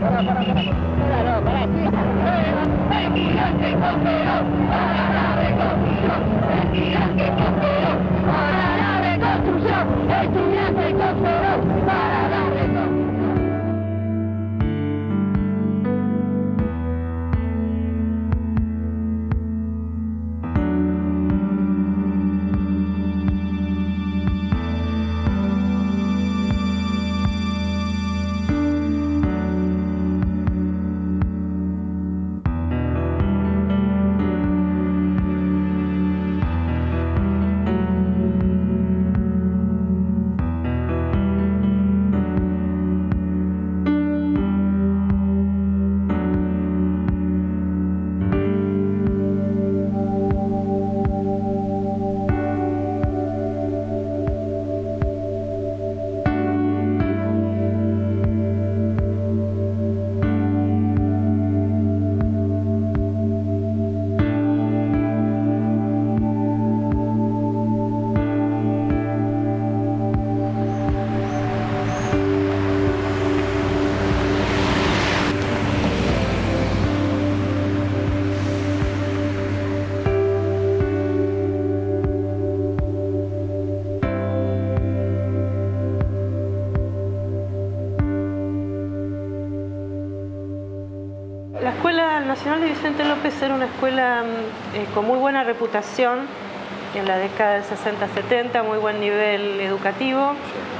La Escuela Nacional de Vicente López era una escuela con muy buena reputación en la década del 60-70, muy buen nivel educativo,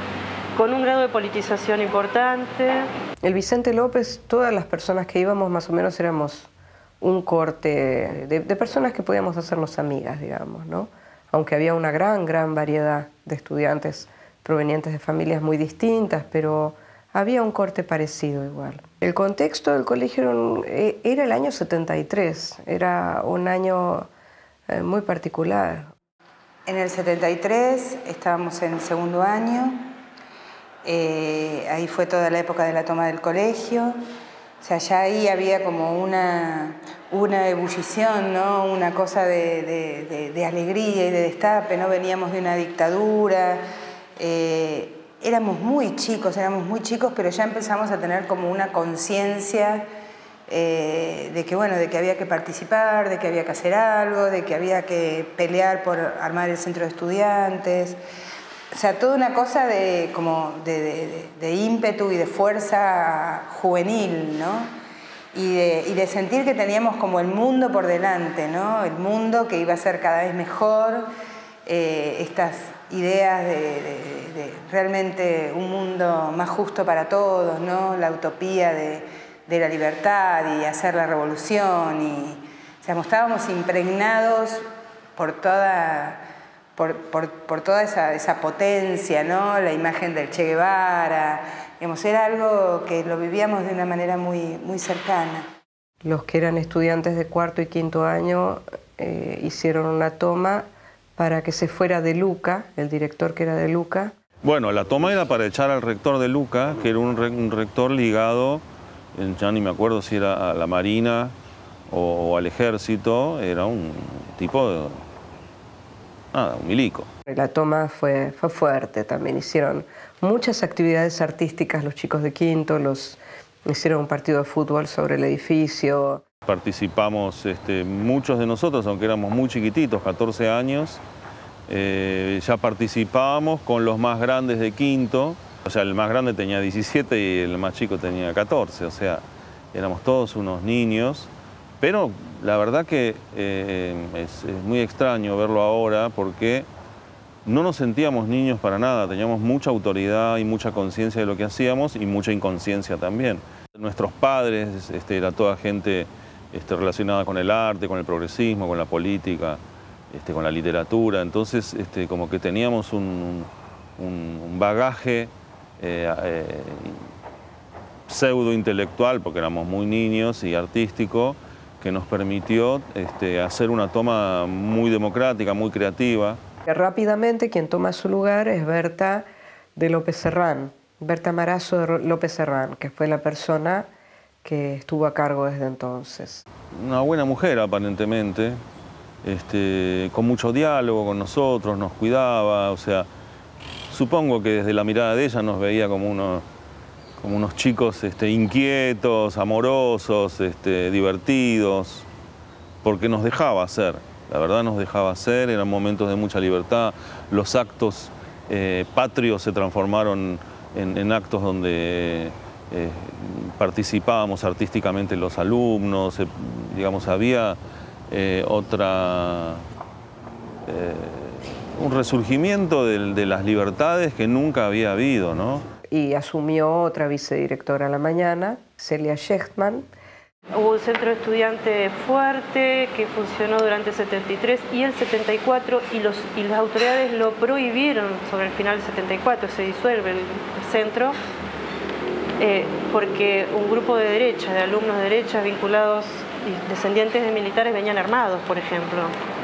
con un grado de politización importante. El Vicente López, todas las personas que íbamos más o menos éramos un corte de personas que podíamos hacernos amigas, digamos, ¿no? Aunque había una gran variedad de estudiantes provenientes de familias muy distintas, pero había un corte parecido igual. El contexto del colegio era el año 73, era un año muy particular. En el 73 estábamos en segundo año, ahí fue toda la época de la toma del colegio, o sea, ya ahí había como una ebullición, ¿no? Una cosa de alegría y de destape, ¿no? Veníamos de una dictadura, éramos muy chicos, pero ya empezamos a tener como una conciencia de que, bueno, de que había que participar, de que había que hacer algo, de que había que pelear por armar el centro de estudiantes. O sea, toda una cosa de ímpetu y de fuerza juvenil, ¿no? Y de sentir que teníamos como el mundo por delante, ¿no? El mundo que iba a ser cada vez mejor, estas ideas de realmente un mundo más justo para todos, ¿no? La utopía de la libertad y hacer la revolución. Y, o sea, estábamos impregnados por toda esa potencia, ¿no? La imagen del Che Guevara, digamos, era algo que lo vivíamos de una manera muy cercana. Los que eran estudiantes de cuarto y quinto año hicieron una toma para que se fuera de Luca, el director que era de Luca. Bueno, la toma era para echar al rector de Luca, que era un rector ligado, ya ni me acuerdo si era a la Marina o al Ejército, era un tipo un milico. La toma fue fuerte también, hicieron muchas actividades artísticas los chicos de quinto, hicieron un partido de fútbol sobre el edificio. Participamos muchos de nosotros, aunque éramos muy chiquititos, 14 años, ya participábamos con los más grandes de quinto. O sea, el más grande tenía 17 y el más chico tenía 14, o sea, éramos todos unos niños. Pero la verdad que es muy extraño verlo ahora porque no nos sentíamos niños para nada, teníamos mucha autoridad y mucha conciencia de lo que hacíamos y mucha inconsciencia también. Nuestros padres era toda gente relacionada con el arte, con el progresismo, con la política, con la literatura, entonces como que teníamos un bagaje pseudo-intelectual, porque éramos muy niños y artístico, que nos permitió hacer una toma muy democrática, muy creativa. Rápidamente quien toma su lugar es Berta de López Serrán, Berta Marazo de López Serrán, que fue la persona que estuvo a cargo desde entonces. Una buena mujer aparentemente, con mucho diálogo con nosotros, nos cuidaba, o sea, supongo que desde la mirada de ella nos veía como como unos chicos inquietos, amorosos, divertidos, porque nos dejaba hacer, la verdad nos dejaba hacer, eran momentos de mucha libertad, los actos patrios se transformaron en actos donde participábamos artísticamente los alumnos, digamos, había un resurgimiento de las libertades que nunca había habido, ¿no? Y asumió otra vicedirectora a la mañana, Celia Schechtman. Hubo un centro de estudiantes fuerte que funcionó durante el 73 y el 74 y las autoridades lo prohibieron sobre el final del 74, se disuelve el centro porque un grupo de derecha, de alumnos de derecha vinculados y descendientes de militares venían armados, por ejemplo.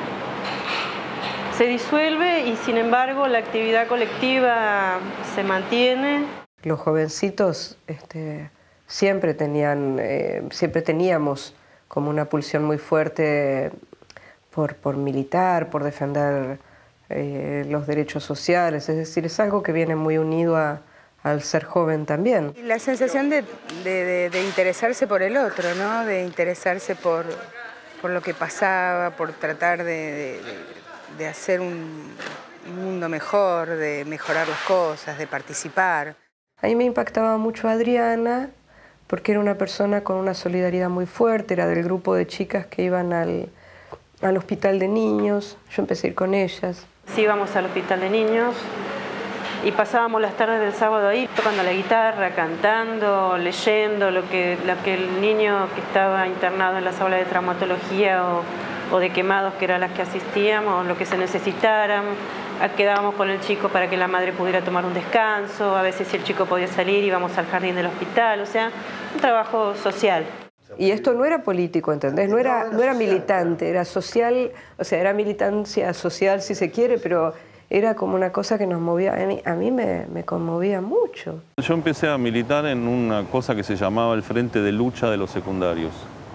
Se disuelve y sin embargo la actividad colectiva se mantiene. Los jovencitos siempre teníamos como una pulsión muy fuerte por militar, por defender los derechos sociales, es decir, es algo que viene muy unido al ser joven también. Y la sensación de interesarse por el otro, ¿no? De interesarse por lo que pasaba, por tratar de hacer un mundo mejor, de mejorar las cosas, de participar. A mí me impactaba mucho Adriana porque era una persona con una solidaridad muy fuerte, era del grupo de chicas que iban al hospital de niños, yo empecé a ir con ellas. Sí, íbamos al hospital de niños y pasábamos las tardes del sábado ahí tocando la guitarra, cantando, leyendo lo que el niño que estaba internado en las aulas de traumatología o de quemados, que eran las que asistíamos, lo que se necesitaran. Quedábamos con el chico para que la madre pudiera tomar un descanso, a veces si el chico podía salir íbamos al jardín del hospital, o sea, un trabajo social. Y esto no era político, ¿entendés? No era militante, era social, o sea, era militancia social si se quiere, pero era como una cosa que nos movía, a mí me conmovía mucho. Yo empecé a militar en una cosa que se llamaba el Frente de Lucha de los Secundarios,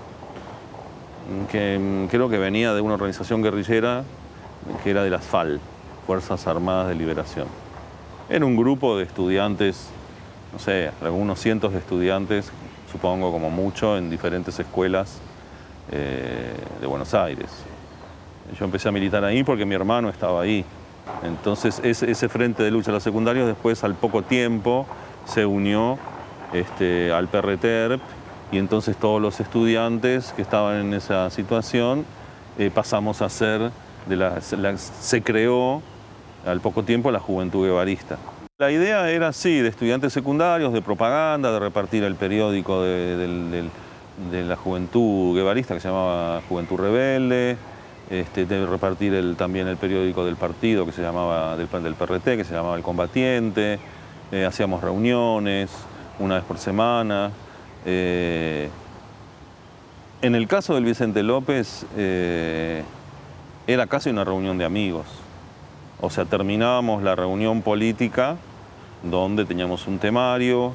que creo que venía de una organización guerrillera que era de las FAL, Fuerzas Armadas de Liberación. Era un grupo de estudiantes, no sé, algunos cientos de estudiantes, supongo como mucho, en diferentes escuelas de Buenos Aires. Yo empecé a militar ahí porque mi hermano estaba ahí. Entonces ese Frente de Lucha de los Secundarios después al poco tiempo se unió al PRTERP y entonces todos los estudiantes que estaban en esa situación pasamos a ser, se creó al poco tiempo la Juventud Guevarista. La idea era así, de estudiantes secundarios, de propaganda, de repartir el periódico de la Juventud Guevarista que se llamaba Juventud Rebelde, de repartir también el periódico del partido que se llamaba, del PRT, que se llamaba El Combatiente, hacíamos reuniones una vez por semana. En el caso del Vicente López era casi una reunión de amigos. O sea, terminábamos la reunión política donde teníamos un temario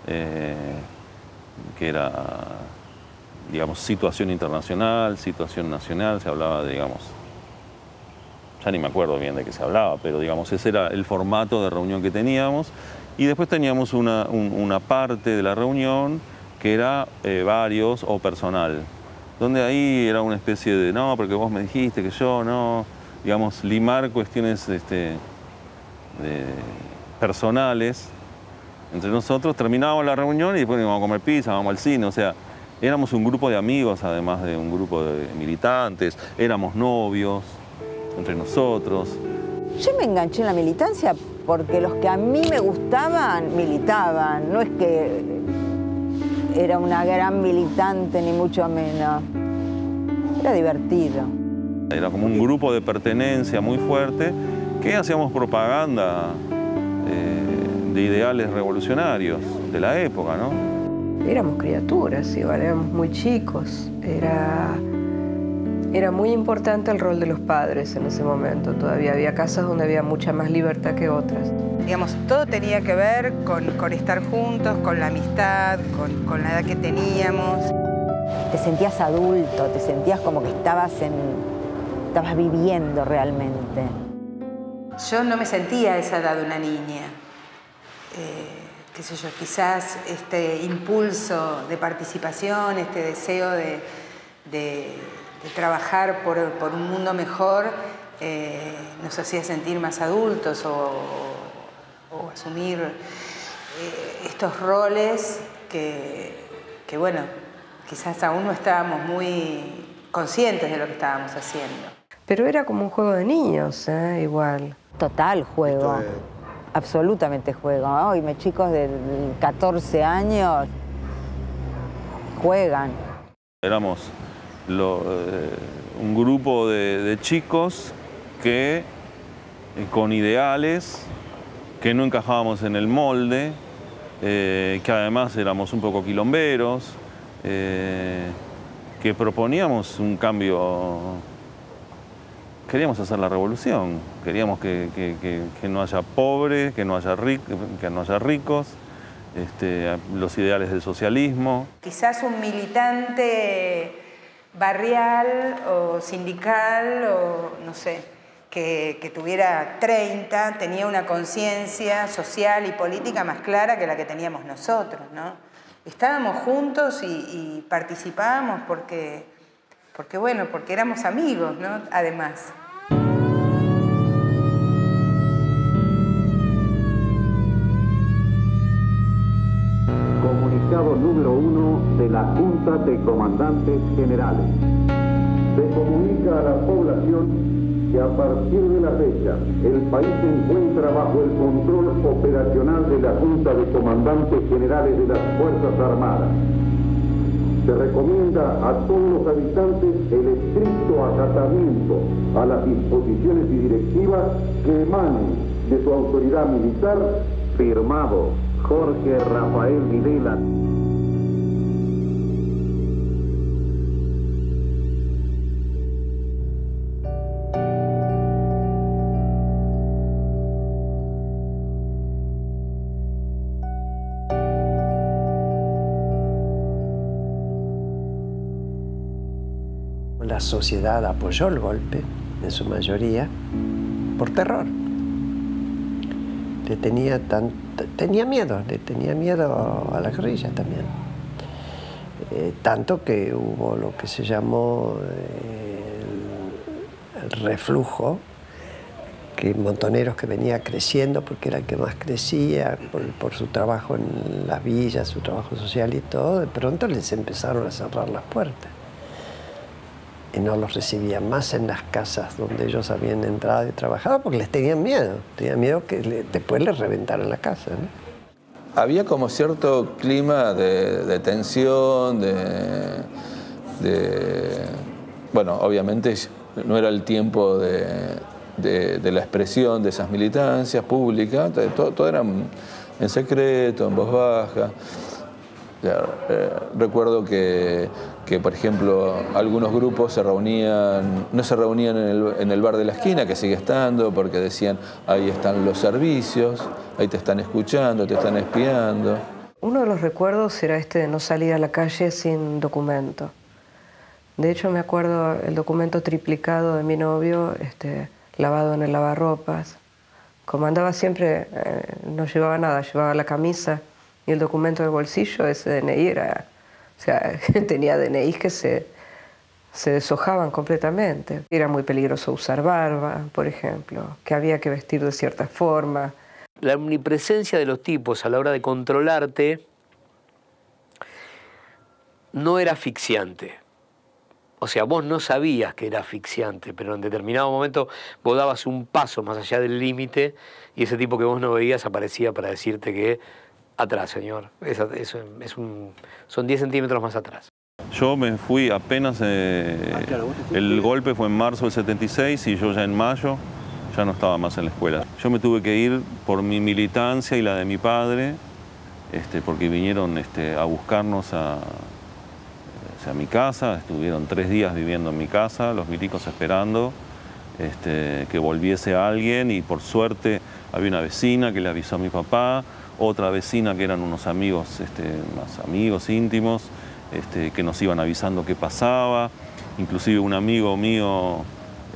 que era, digamos, situación internacional, situación nacional, se hablaba de, digamos, ya ni me acuerdo bien de qué se hablaba, pero digamos, ese era el formato de reunión que teníamos. Y después teníamos una parte de la reunión que era varios o personal, donde ahí era una especie de, no, porque vos me dijiste que yo, no, digamos, limar cuestiones personales entre nosotros. Terminábamos la reunión y después íbamos a comer pizza, íbamos al cine, o sea, éramos un grupo de amigos, además de un grupo de militantes, éramos novios entre nosotros. Yo me enganché en la militancia porque los que a mí me gustaban militaban, no es que era una gran militante ni mucho menos, era divertido. Era como un grupo de pertenencia muy fuerte que hacíamos propaganda de ideales revolucionarios de la época, ¿no? Éramos criaturas, igual éramos muy chicos. Era muy importante el rol de los padres en ese momento. Todavía había casas donde había mucha más libertad que otras. Digamos, todo tenía que ver con estar juntos, con la amistad, con la edad que teníamos. Te sentías adulto, te sentías como que estabas viviendo realmente. Yo no me sentía a esa edad una niña. qué sé yo, quizás este impulso de participación, este deseo de trabajar por un mundo mejor, nos hacía sentir más adultos o asumir estos roles que, bueno, quizás aún no estábamos muy conscientes de lo que estábamos haciendo. Pero era como un juego de niños, igual. Total juego, absolutamente juego. Hoy mis chicos de 14 años juegan. Éramos un grupo de chicos que con ideales, que no encajábamos en el molde, que además éramos un poco quilomberos, que proponíamos un cambio. Queríamos hacer la revolución, queríamos que no haya pobres, que no haya ricos, los ideales del socialismo. Quizás un militante barrial o sindical, o no sé, que tuviera 30, tenía una conciencia social y política más clara que la que teníamos nosotros, ¿no? Estábamos juntos y participábamos porque éramos amigos, ¿no? Además. Comunicado número 1 de la Junta de Comandantes Generales. Se comunica a la población que a partir de la fecha el país se encuentra bajo el control operacional de la Junta de Comandantes Generales de las Fuerzas Armadas. Se recomienda a todos los habitantes el estricto acatamiento a las disposiciones y directivas que emanen de su autoridad militar. Firmado Jorge Rafael Videla. La sociedad apoyó el golpe, en su mayoría, por terror. Tenía miedo a la guerrilla también. Tanto que hubo lo que se llamó el reflujo, que montoneros que venía creciendo porque era el que más crecía por su trabajo en las villas, su trabajo social y todo, de pronto les empezaron a cerrar las puertas. Y no los recibían más en las casas donde ellos habían entrado y trabajado porque les tenían miedo que después les reventaran la casa, ¿no? Había como cierto clima de tensión, bueno, obviamente no era el tiempo de la expresión de esas militancias públicas, todo era en secreto, en voz baja. Recuerdo que, por ejemplo, algunos grupos no se reunían en el bar de la esquina, que sigue estando, porque decían, ahí están los servicios, ahí te están escuchando, te están espiando. Uno de los recuerdos era de no salir a la calle sin documento. De hecho, me acuerdo el documento triplicado de mi novio, lavado en el lavarropas. Como andaba siempre, no llevaba nada, llevaba la camisa y el documento del bolsillo. Ese DNI era... O sea, tenía DNIs que se deshojaban completamente. Era muy peligroso usar barba, por ejemplo, que había que vestir de cierta forma. La omnipresencia de los tipos a la hora de controlarte no era asfixiante. O sea, vos no sabías que era asfixiante, pero en determinado momento vos dabas un paso más allá del límite y ese tipo que vos no veías aparecía para decirte que atrás, señor. Son 10 centímetros más atrás. Yo me fui apenas, el golpe fue en marzo del 76 y yo ya en mayo ya no estaba más en la escuela. Yo me tuve que ir por mi militancia y la de mi padre, porque vinieron a buscarnos a mi casa, estuvieron 3 días viviendo en mi casa, los milicos esperando que volviese alguien y por suerte había una vecina que le avisó a mi papá, otra vecina que eran unos amigos, más amigos íntimos, que nos iban avisando qué pasaba. Inclusive un amigo mío,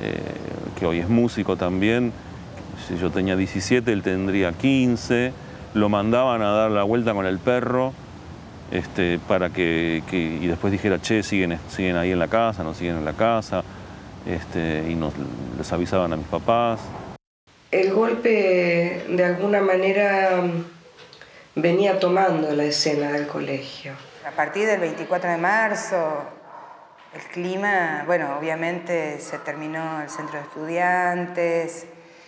que hoy es músico también, si yo tenía 17, él tendría 15, lo mandaban a dar la vuelta con el perro para que y después dijera, che, siguen ahí en la casa, no siguen en la casa, y les avisaban a mis papás. El golpe, de alguna manera, venía tomando la escena del colegio. A partir del 24 de marzo, el clima, bueno, obviamente se terminó el centro de estudiantes,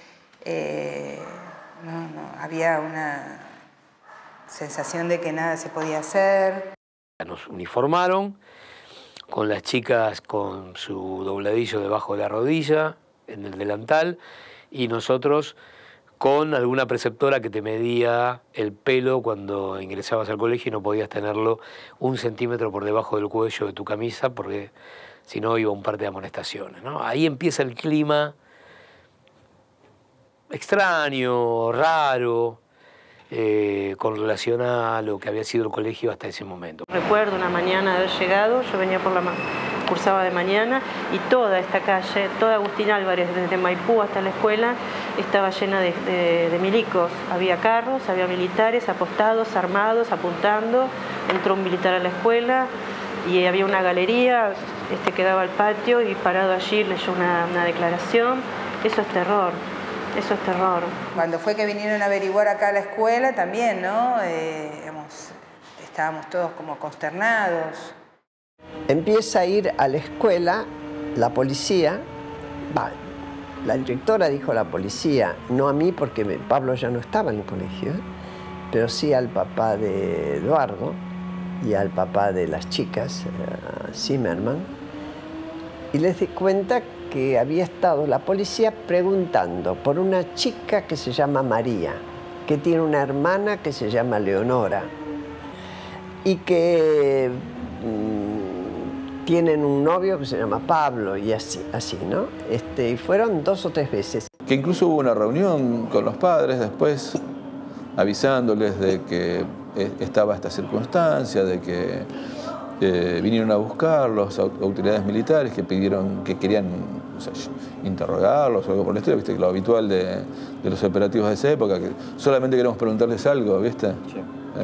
había una sensación de que nada se podía hacer. Nos uniformaron, con las chicas con su dobladillo debajo de la rodilla, en el delantal, y nosotros con alguna preceptora que te medía el pelo cuando ingresabas al colegio y no podías tenerlo 1 centímetro por debajo del cuello de tu camisa, porque si no iba un par de amonestaciones, ¿no? Ahí empieza el clima extraño, raro, con relación a lo que había sido el colegio hasta ese momento. Recuerdo una mañana de haber llegado, yo venía cursaba de mañana, y toda esta calle, toda Agustín Álvarez, desde Maipú hasta la escuela, estaba llena de milicos. Había carros, había militares apostados, armados, apuntando. Entró un militar a la escuela y había una galería que daba al patio, y parado allí leyó una declaración. Eso es terror. Eso es terror. Cuando fue que vinieron a averiguar acá a la escuela también, ¿no? Estábamos todos como consternados. Empieza a ir a la escuela la policía, la directora dijo a la policía, no a mí porque Pablo ya no estaba en el colegio, pero sí al papá de Eduardo y al papá de las chicas, Zimmerman, y les di cuenta que había estado la policía preguntando por una chica que se llama María, que tiene una hermana que se llama Leonora, y que tienen un novio que se llama Pablo, y así, ¿no? Y fueron 2 o 3 veces. Que incluso hubo una reunión con los padres después, avisándoles de que estaba esta circunstancia, de que vinieron a buscarlos autoridades militares que querían, o sea, interrogarlos o algo por el estilo, ¿viste? Lo habitual de los operativos de esa época, que solamente queremos preguntarles algo, ¿viste? Sí.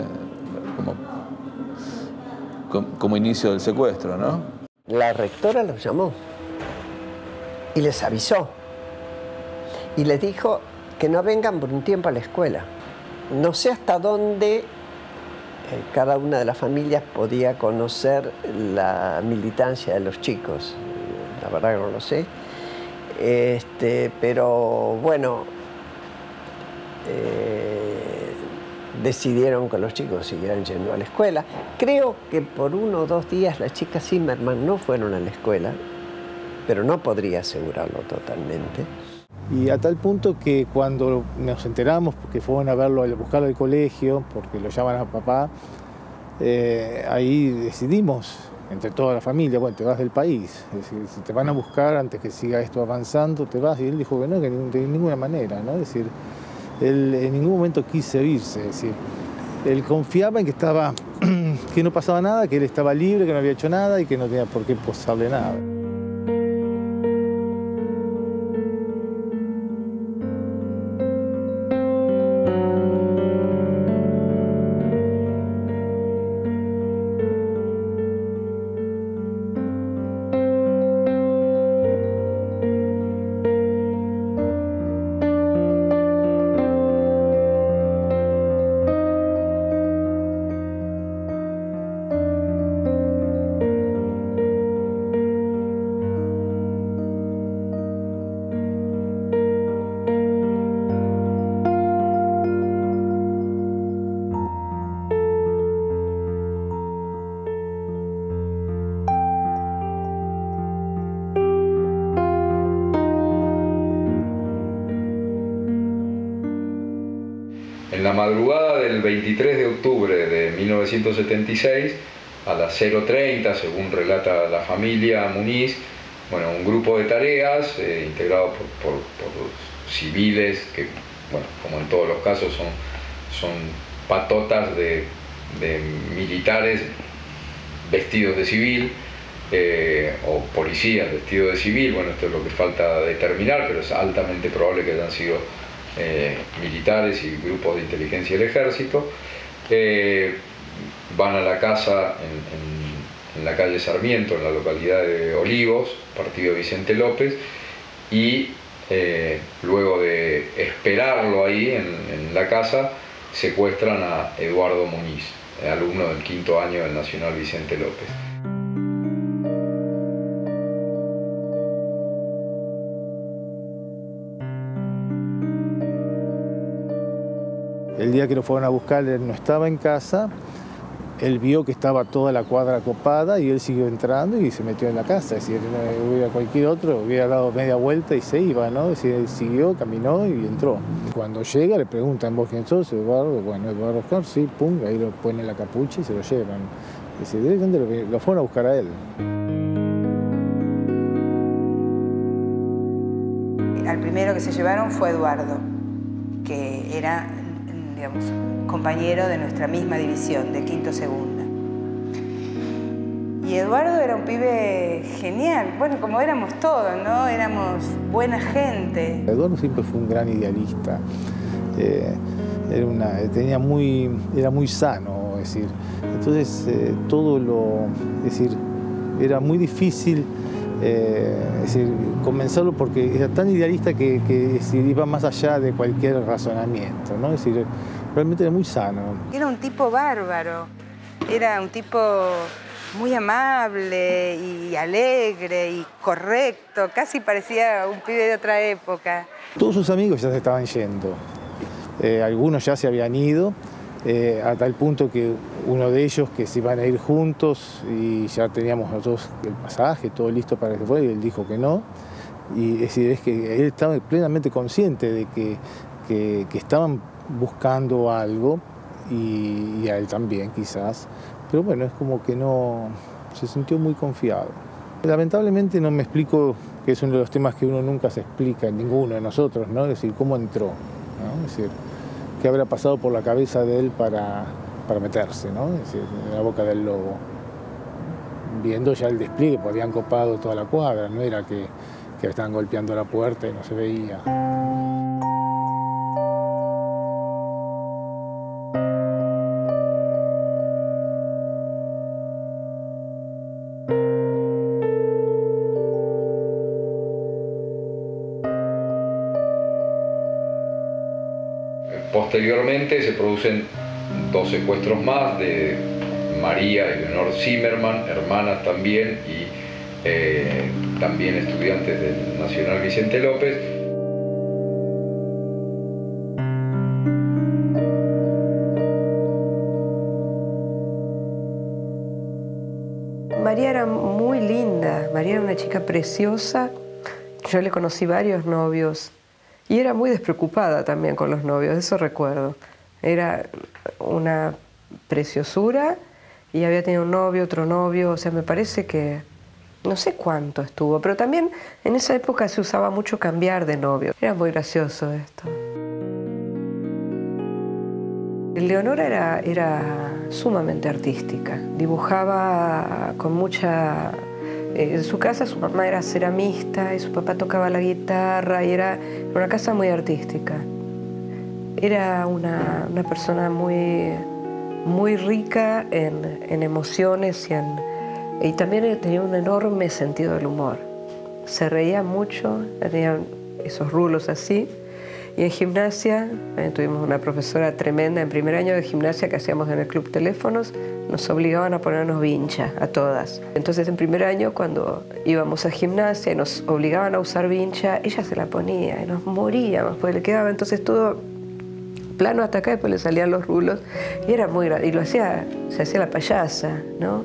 Como inicio del secuestro, ¿no? La rectora los llamó y les avisó y les dijo que no vengan por un tiempo a la escuela. No sé hasta dónde cada una de las familias podía conocer la militancia de los chicos. La verdad que no lo sé. Pero bueno, decidieron que los chicos siguieran yendo a la escuela. Creo que por 1 o 2 días las chicas Zimmerman no fueron a la escuela, pero no podría asegurarlo totalmente. Y a tal punto que cuando nos enteramos, porque fueron a verlo, a buscarlo al colegio, porque lo llaman a papá, ahí decidimos, entre toda la familia, bueno, te vas del país. Es decir, si te van a buscar antes que siga esto avanzando, te vas. Y él dijo que no, que de ninguna manera, ¿no? Es decir, él en ningún momento quiso irse. Es decir, él confiaba en que que no pasaba nada, que él estaba libre, que no había hecho nada y que no tenía por qué pasarle nada. En la madrugada del 23 de octubre de 1976, a las 0:30, según relata la familia Muniz, bueno, un grupo de tareas integrado por civiles, que, bueno, como en todos los casos son patotas de militares vestidos de civil, o policías vestidos de civil. Bueno, esto es lo que falta determinar, pero es altamente probable que hayan sido militares y grupos de inteligencia del ejército. Van a la casa en la calle Sarmiento, en la localidad de Olivos, partido Vicente López, y luego de esperarlo ahí en la casa, secuestran a Eduardo Muniz, alumno del 5º año del Nacional Vicente López. El día que lo fueron a buscar, él no estaba en casa. Él vio que estaba toda la cuadra copada y él siguió entrando y se metió en la casa. Es decir, hubiera cualquier otro, hubiera dado media vuelta y se iba, ¿no? Es decir, él siguió, caminó y entró. Cuando llega le preguntan, ¿vos quién sos? Eduardo, bueno, Eduardo Oscar, sí, pum, ahí lo ponen la capucha y se lo llevan. Es decir, directamente lo fueron a buscar a él. Al primero que se llevaron fue Eduardo, que era, digamos, compañero de nuestra misma división, de 5º Segunda. Y Eduardo era un pibe genial, bueno, como éramos todos, ¿no? Éramos buena gente. Eduardo siempre fue un gran idealista. Era muy sano, es decir, entonces era muy difícil convencerlo porque era tan idealista que iba más allá de cualquier razonamiento, ¿no? Es decir, realmente era muy sano. Era un tipo bárbaro, era un tipo muy amable y alegre y correcto, casi parecía un pibe de otra época. Todos sus amigos ya se estaban yendo, algunos ya se habían ido, a tal punto que uno de ellos que se iban a ir juntos y ya teníamos nosotros el pasaje, todo listo para que se fuera, y él dijo que no. Y es decir, es que él estaba plenamente consciente de que estaban buscando algo y a él también quizás, pero bueno, es como que no se sintió muy confiado. Lamentablemente no me explico, que es uno de los temas que uno nunca se explica, ninguno de nosotros, ¿no? Es decir, cómo entró, ¿no? Es decir, qué habrá pasado por la cabeza de él para meterse, ¿no? Es decir, en la boca del lobo. Viendo ya el despliegue, pues habían copado toda la cuadra, no era que estaban golpeando la puerta y no se veía. Posteriormente se producen 2 secuestros más de María y Leonor Zimmerman, hermanas también, y también estudiantes del Nacional Vicente López. María era muy linda, María era una chica preciosa. Yo le conocí varios novios. Y era muy despreocupada también con los novios, eso recuerdo. Era una preciosura y había tenido un novio, otro novio, o sea, me parece que no sé cuánto estuvo, pero también en esa época se usaba mucho cambiar de novio. Era muy gracioso esto. Leonora era sumamente artística, dibujaba con mucha... En su casa su mamá era ceramista y su papá tocaba la guitarra y era una casa muy artística. Era una persona muy rica en emociones y también tenía un enorme sentido del humor. Se reía mucho, tenía esos rulos así. Y en gimnasia, tuvimos una profesora tremenda en primer año de gimnasia que hacíamos en el Club Teléfonos, nos obligaban a ponernos vincha a todas. Entonces en primer año cuando íbamos a gimnasia y nos obligaban a usar vincha, ella se la ponía y nos moríamos, porque le quedaba entonces todo plano hasta acá, después le salían los rulos y era muy grande, y se hacía la payasa, ¿no?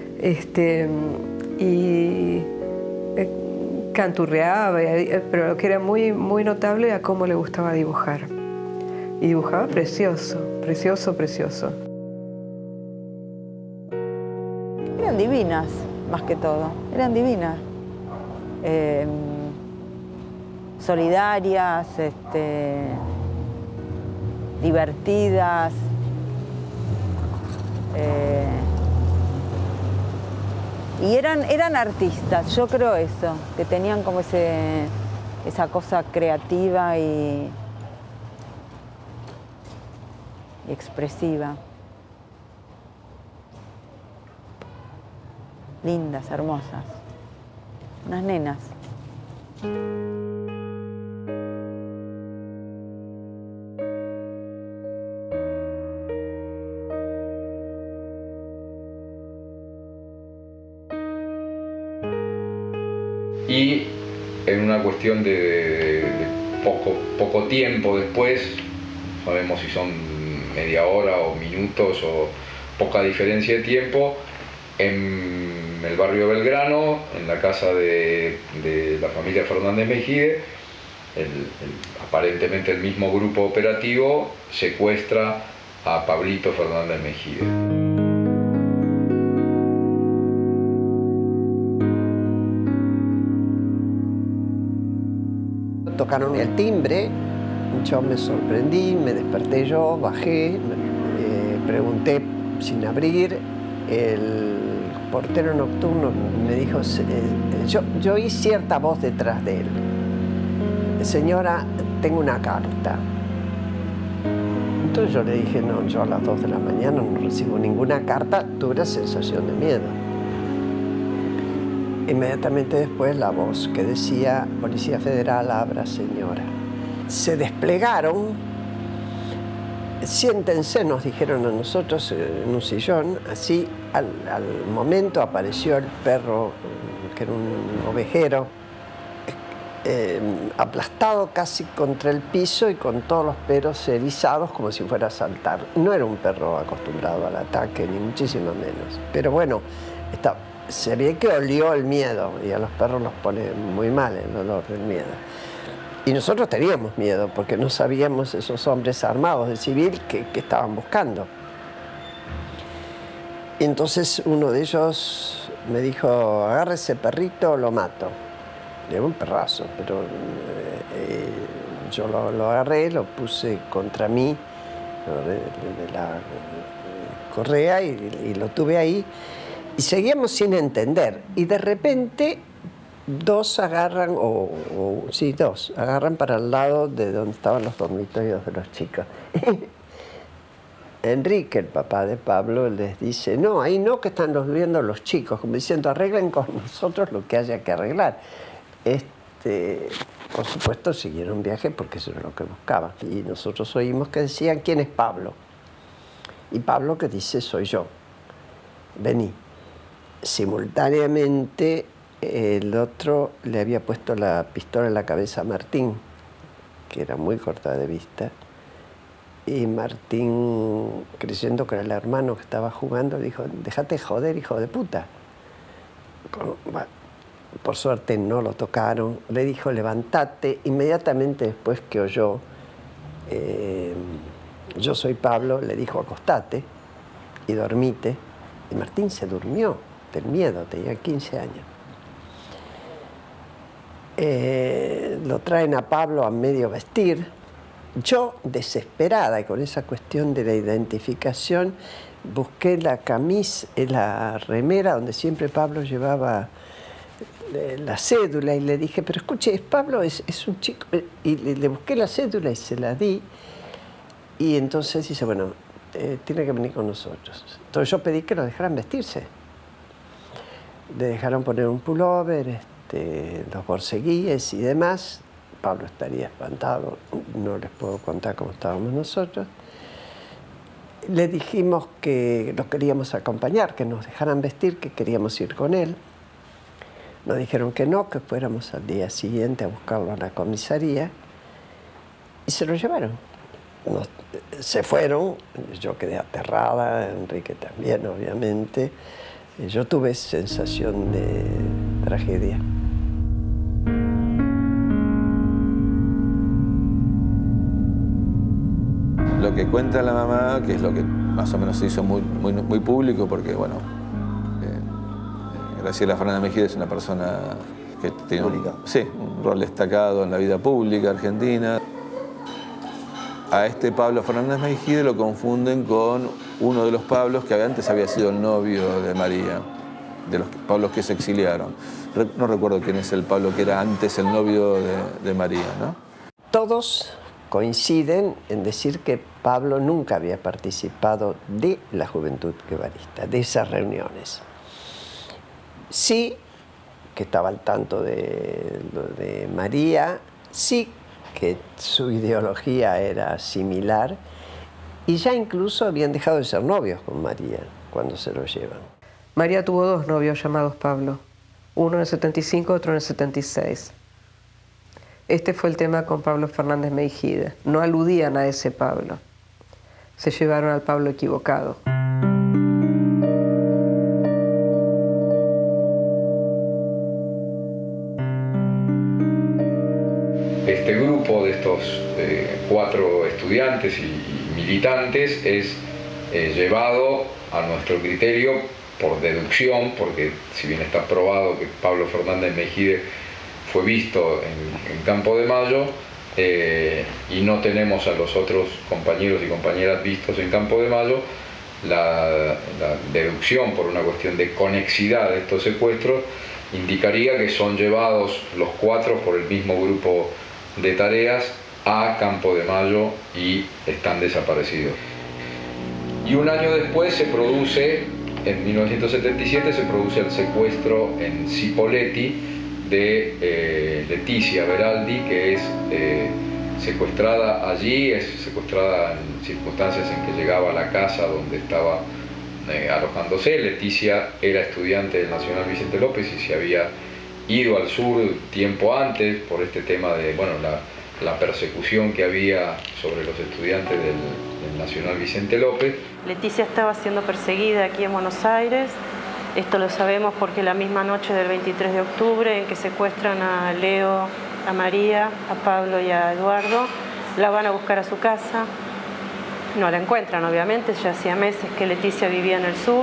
Canturreaba, pero lo que era muy notable era cómo le gustaba dibujar. Y dibujaba precioso, precioso, precioso. Eran divinas, más que todo. Eran divinas. Solidarias, divertidas. Y eran artistas, yo creo eso, que tenían como esa cosa creativa y expresiva. Lindas, hermosas. Unas nenas. Y en una cuestión de poco tiempo después, sabemos si son media hora o minutos o poca diferencia de tiempo, en el barrio Belgrano, en la casa de la familia Fernández Mejide, aparentemente el mismo grupo operativo secuestra a Pablito Fernández Mejide. Tocaron el timbre, yo me sorprendí, me desperté yo, bajé, pregunté sin abrir, el portero nocturno me dijo, yo oí cierta voz detrás de él. Señora, tengo una carta. Entonces yo le dije, no, yo a las 2 de la mañana no recibo ninguna carta, tuve una sensación de miedo. Inmediatamente después la voz que decía, Policía Federal, abra señora. Se desplegaron, siéntense, nos dijeron a nosotros en un sillón, así al momento apareció el perro, que era un ovejero, aplastado casi contra el piso y con todos los pelos erizados como si fuera a saltar. No era un perro acostumbrado al ataque, ni muchísimo menos. Pero bueno, se ve que olió el miedo y a los perros los pone muy mal el olor del miedo. Y nosotros teníamos miedo porque no sabíamos esos hombres armados de civil que estaban buscando. Y entonces uno de ellos me dijo, agarre ese perrito o lo mato. Era un perrazo, pero yo lo agarré, lo puse contra mí de la correa y lo tuve ahí. Y seguíamos sin entender. Y de repente dos agarran, dos agarran para el lado de donde estaban los dormitorios de los chicos. Enrique, el papá de Pablo, les dice, no, ahí no, que están viendo los chicos, como diciendo, arreglen con nosotros lo que haya que arreglar. Por supuesto, siguieron viaje porque eso era lo que buscaban. Y nosotros oímos que decían, ¿quién es Pablo? Y Pablo que dice, soy yo, vení. Simultáneamente, el otro le había puesto la pistola en la cabeza a Martín, que era muy corta de vista. Y Martín, creyendo que era el hermano que estaba jugando, dijo, déjate joder, hijo de puta. Por suerte no lo tocaron. Le dijo, levantate. Inmediatamente después que oyó, yo soy Pablo, le dijo, acostate y dormite. Y Martín se durmió del miedo, tenía 15 años. Lo traen a Pablo a medio vestir. Yo, desesperada y con esa cuestión de la identificación, busqué la camisa, la remera donde siempre Pablo llevaba la cédula y le dije, pero escuche, Pablo es un chico. Y le busqué la cédula y se la di. Y entonces dice, bueno, tiene que venir con nosotros. Entonces yo pedí que lo dejaran vestirse. Le dejaron poner un pullover, los borceguíes y demás. Pablo estaría espantado, no les puedo contar cómo estábamos nosotros. Le dijimos que los queríamos acompañar, que nos dejaran vestir, que queríamos ir con él. Nos dijeron que no, que fuéramos al día siguiente a buscarlo a la comisaría y se lo llevaron. Se fueron, yo quedé aterrada, Enrique también, obviamente. Yo tuve sensación de tragedia. Lo que cuenta la mamá, que es lo que más o menos se hizo muy público, porque bueno, Graciela Fernández Mejide es una persona que tiene un rol destacado en la vida pública argentina. A este Pablo Fernández Mejide lo confunden con uno de los Pablos que antes había sido el novio de María, de los Pablos que se exiliaron. No recuerdo quién es el Pablo que era antes el novio de María, ¿no? Todos coinciden en decir que Pablo nunca había participado de la Juventud Guevarista, de esas reuniones. Sí que estaba al tanto de María, sí que su ideología era similar y ya incluso habían dejado de ser novios con María cuando se lo llevan. María tuvo dos novios llamados Pablo, uno en el 75, otro en el 76. Este fue el tema con Pablo Fernández Meijide. No aludían a ese Pablo. Se llevaron al Pablo equivocado. Este grupo de estos 4 estudiantes y militantes es llevado a nuestro criterio por deducción, porque si bien está probado que Pablo Fernández Meijide fue visto en Campo de Mayo, y no tenemos a los otros compañeros y compañeras vistos en Campo de Mayo, la deducción por una cuestión de conexidad de estos secuestros indicaría que son llevados los 4 por el mismo grupo de tareas a Campo de Mayo y están desaparecidos. Y un año después se produce, en 1977, se produce el secuestro en Cipolletti de Leticia Beraldi, que es secuestrada allí, es secuestrada en circunstancias en que llegaba a la casa donde estaba alojándose. Leticia era estudiante del Nacional Vicente López y se había ido al sur tiempo antes por este tema de la persecución que había sobre los estudiantes del Nacional Vicente López. Leticia estaba siendo perseguida aquí en Buenos Aires. Esto lo sabemos porque la misma noche del 23 de octubre en que secuestran a Leo, a María, a Pablo y a Eduardo, la van a buscar a su casa. No la encuentran, obviamente, ya hacía meses que Leticia vivía en el sur.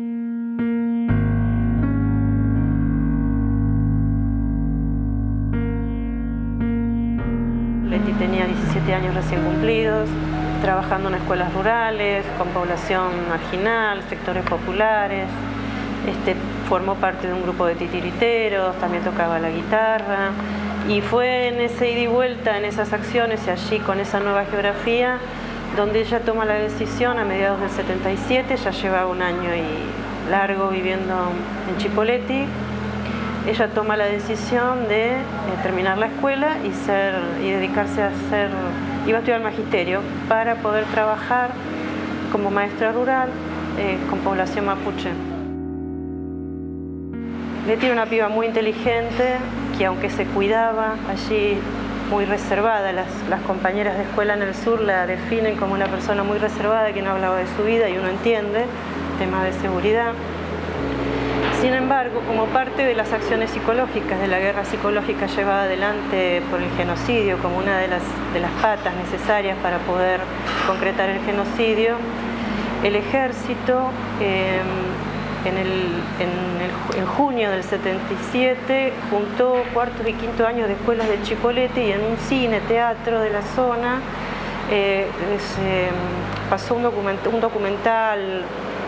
Leti tenía 17 años recién cumplidos, trabajando en escuelas rurales, con población marginal, sectores populares. Formó parte de un grupo de titiriteros, también tocaba la guitarra y fue en ese ida y vuelta, en esas acciones y allí con esa nueva geografía donde ella toma la decisión a mediados del 77, ya lleva un año y largo viviendo en Cipolletti. Ella toma la decisión de terminar la escuela y dedicarse a iba a estudiar magisterio para poder trabajar como maestra rural con población mapuche. Leti era una piba muy inteligente, que aunque se cuidaba allí, muy reservada, las compañeras de escuela en el sur la definen como una persona muy reservada que no hablaba de su vida y uno entiende, temas de seguridad. Sin embargo, como parte de las acciones psicológicas, de la guerra psicológica llevada adelante por el genocidio, como una de las patas necesarias para poder concretar el genocidio, el ejército en junio del 77 juntó cuartos y quinto años de escuelas de Cipolletti y en un cine, teatro de la zona pasó un documental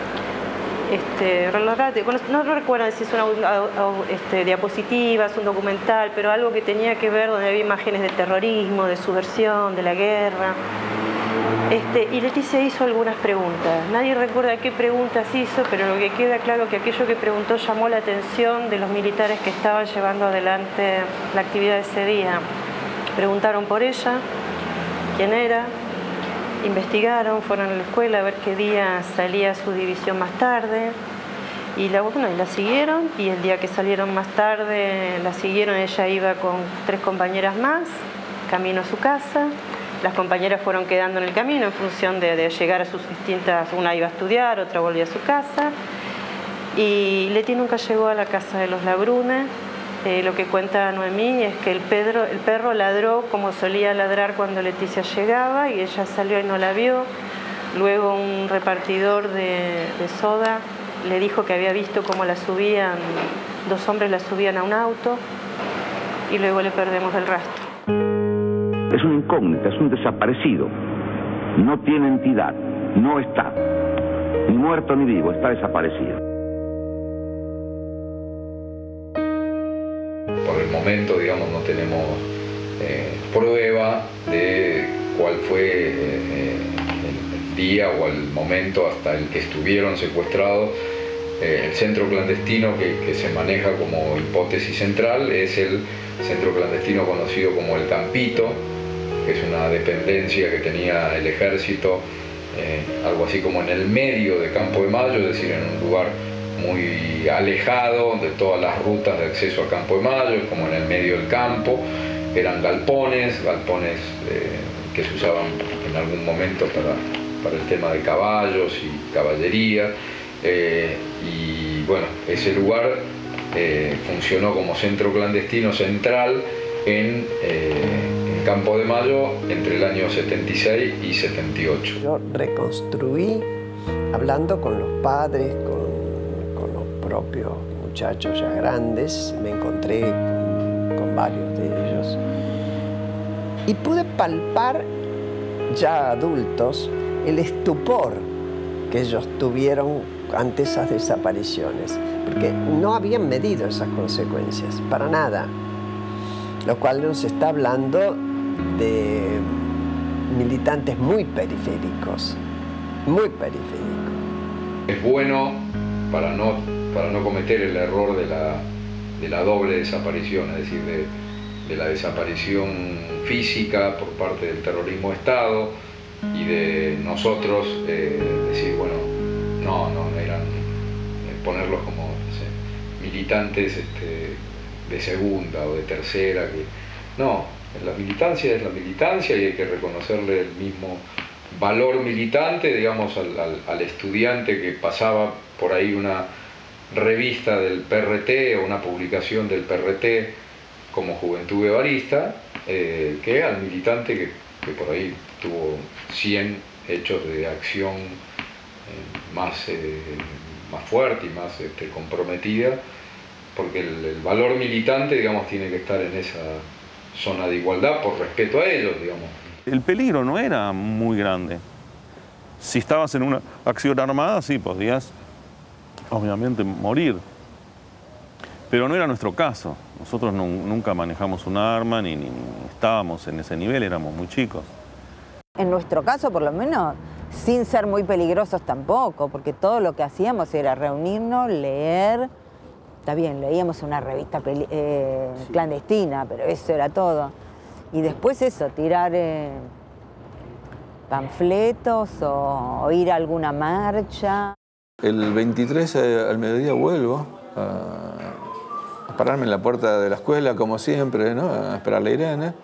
no recuerdo si es una diapositivas, un documental, pero algo que tenía que ver donde había imágenes de terrorismo, de subversión, de la guerra. Y Leticia hizo algunas preguntas. Nadie recuerda qué preguntas hizo, pero lo que queda claro es que aquello que preguntó llamó la atención de los militares que estaban llevando adelante la actividad de ese día. Preguntaron por ella, quién era, investigaron, fueron a la escuela a ver qué día salía su división más tarde y la siguieron, y el día que salieron más tarde la siguieron. Ella iba con 3 compañeras más, camino a su casa. Las compañeras fueron quedando en el camino en función de llegar a sus distintas... Una iba a estudiar, otra volvía a su casa. Y Leti nunca llegó a la casa de los Labrune. Lo que cuenta Noemí es que el perro ladró como solía ladrar cuando Leticia llegaba y ella salió y no la vio. Luego un repartidor de soda le dijo que había visto cómo la subían, 2 hombres la subían a un auto y luego le perdemos el rastro. Es una incógnita, es un desaparecido. No tiene entidad, no está. Ni muerto ni vivo, está desaparecido. Por el momento, digamos, no tenemos prueba de cuál fue el día o el momento hasta el que estuvieron secuestrados. El centro clandestino que se maneja como hipótesis central es el centro clandestino conocido como el Campito, que es una dependencia que tenía el ejército, algo así como en el medio de Campo de Mayo, es decir, en un lugar muy alejado de todas las rutas de acceso a Campo de Mayo, como en el medio del campo. Eran galpones que se usaban en algún momento para el tema de caballos y caballería. Y bueno, ese lugar funcionó como centro clandestino central en Campo de Mayo entre el año 76 y 78. Yo reconstruí, hablando con los padres, con los propios muchachos ya grandes, me encontré con varios de ellos y pude palpar, ya adultos, el estupor que ellos tuvieron ante esas desapariciones, porque no habían medido esas consecuencias, para nada, lo cual nos está hablando de militantes muy periféricos, muy periféricos. Es bueno para no cometer el error de la doble desaparición, es decir, de la desaparición física por parte del terrorismo de Estado y de nosotros decir, bueno, no eran ponerlos como militantes de segunda o de tercera. No, la militancia es la militancia y hay que reconocerle el mismo valor militante, digamos, al estudiante que pasaba por ahí una revista del PRT o una publicación del PRT como Juventud Guevarista, que al militante que por ahí tuvo 100 hechos de acción más fuerte y más comprometida, porque el valor militante, digamos, tiene que estar en esa zona de igualdad por respeto a ellos, digamos. El peligro no era muy grande. Si estabas en una acción armada, sí, podías, obviamente, morir. Pero no era nuestro caso. Nosotros nunca manejamos un arma, ni estábamos en ese nivel, éramos muy chicos. En nuestro caso, por lo menos, sin ser muy peligrosos tampoco, porque todo lo que hacíamos era reunirnos, leer. Está bien, leíamos una revista clandestina, pero eso era todo. Y después eso, tirar panfletos o ir a alguna marcha. El 23 al mediodía vuelvo a pararme en la puerta de la escuela, como siempre, ¿no? A esperar a Irene.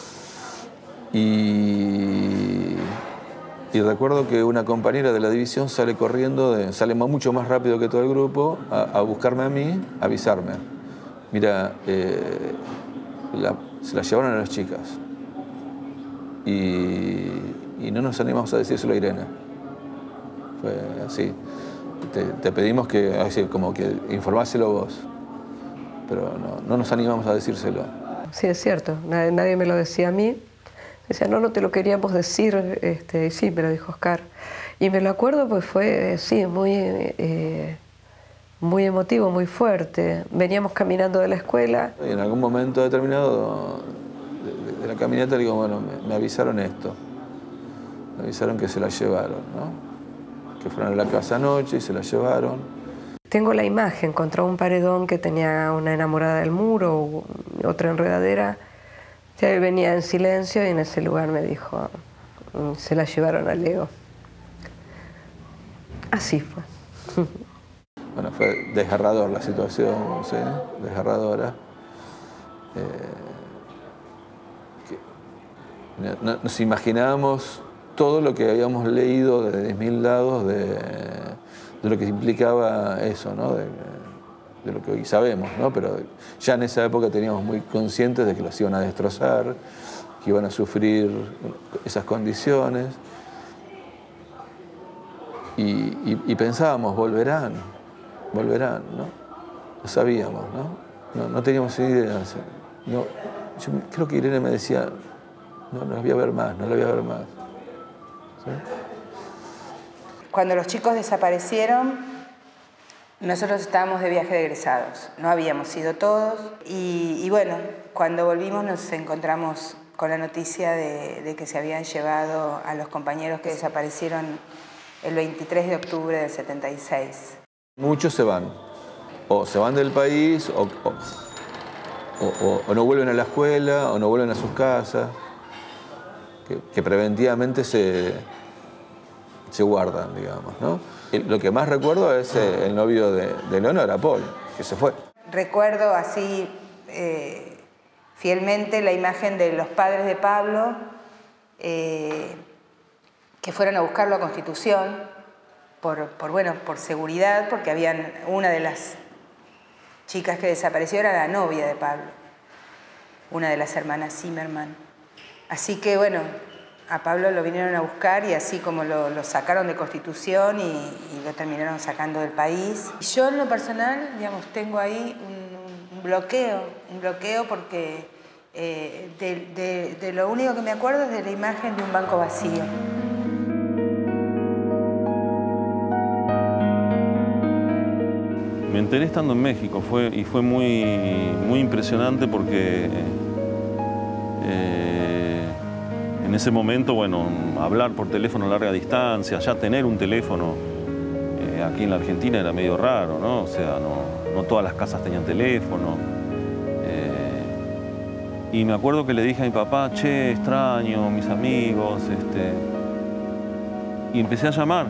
Y recuerdo que una compañera de la división sale corriendo, sale mucho más rápido que todo el grupo, a buscarme a mí, a avisarme. Mira, se la llevaron a las chicas. Y no nos animamos a decírselo a Irene. Fue así. Te pedimos que, así, como que informáselo vos. Pero no nos animamos a decírselo. Sí, es cierto. Nadie me lo decía a mí. Decía, no te lo queríamos decir. Y sí, me lo dijo Oscar. Y me lo acuerdo, pues fue, sí, muy emotivo, muy fuerte. Veníamos caminando de la escuela. Y en algún momento determinado de la caminata le digo, bueno, me avisaron esto. Me avisaron que se la llevaron, ¿no? Que fueron a la casa anoche y se la llevaron. Tengo la imagen contra un paredón que tenía una enamorada del muro, otra enredadera. Ya venía en silencio y en ese lugar me dijo, se la llevaron a Leo. Así fue. Bueno, fue desgarrador la situación, ¿sí? Desgarradora. Nos imaginábamos todo lo que habíamos leído de 10.000 lados de lo que implicaba eso, ¿no? De lo que hoy sabemos, ¿no? Pero ya en esa época teníamos muy conscientes de que los iban a destrozar, que iban a sufrir esas condiciones. Y pensábamos, volverán, ¿no? Lo sabíamos, ¿no? No teníamos idea. No, yo creo que Irene me decía, no la voy a ver más, no la voy a ver más. ¿Sí? Cuando los chicos desaparecieron, nosotros estábamos de viaje de egresados, no habíamos ido todos y bueno, cuando volvimos nos encontramos la noticia de que se habían llevado a los compañeros que desaparecieron el 23 de octubre del 76. Muchos se van, o se van del país, o no vuelven a la escuela, o no vuelven a sus casas, que preventivamente se guardan, digamos, ¿no? Lo que más recuerdo es el novio de Leonora, Paul, que se fue. Recuerdo así fielmente la imagen de los padres de Pablo que fueron a buscarlo a Constitución por seguridad, porque habían una de las chicas que desapareció era la novia de Pablo, una de las hermanas Zimmerman. Así que bueno, a Pablo lo vinieron a buscar y así como lo sacaron de Constitución y lo terminaron sacando del país. Yo en lo personal, digamos, tengo ahí un bloqueo porque de lo único que me acuerdo es de la imagen de un banco vacío. Me enteré estando en México y fue muy impresionante porque en ese momento, bueno, hablar por teléfono a larga distancia, ya tener un teléfono aquí en la Argentina era medio raro, ¿no? O sea, no todas las casas tenían teléfono. Y me acuerdo que le dije a mi papá, che, extraño, mis amigos, y empecé a llamar.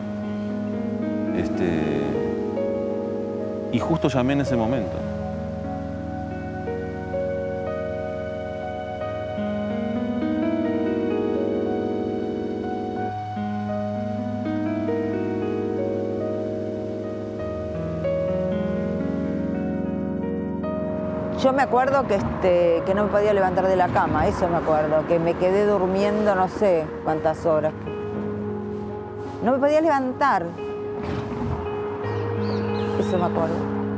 Y justo llamé en ese momento. Yo me acuerdo que no me podía levantar de la cama, eso me acuerdo, que me quedé durmiendo no sé cuántas horas. No me podía levantar. Eso me acuerdo.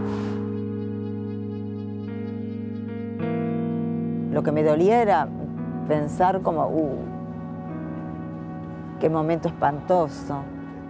Lo que me dolía era pensar como, qué momento espantoso.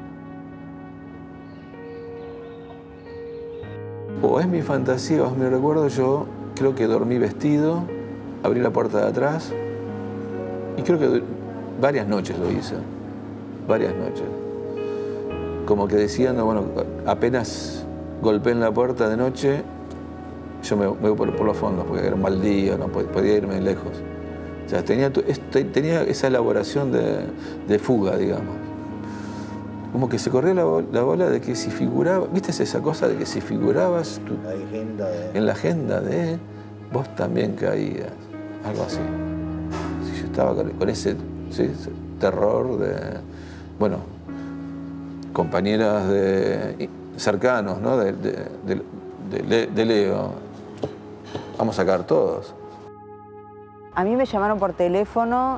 O es mi fantasía o es mi recuerdo, yo creo que dormí vestido, abrí la puerta de atrás y creo que varias noches lo hice, varias noches. Como que decían, no, bueno, apenas golpeé en la puerta de noche, yo me voy por los fondos porque era un mal día, no podía irme lejos. O sea, tenía esa elaboración de fuga, digamos. Como que se corría la bola de que si figuraba, ¿viste esa cosa de que si figurabas en la agenda de vos también caías? Algo así. Si yo estaba con ese terror de, bueno, compañeras cercanos, ¿no? de Leo. Vamos a sacar todos. A mí me llamaron por teléfono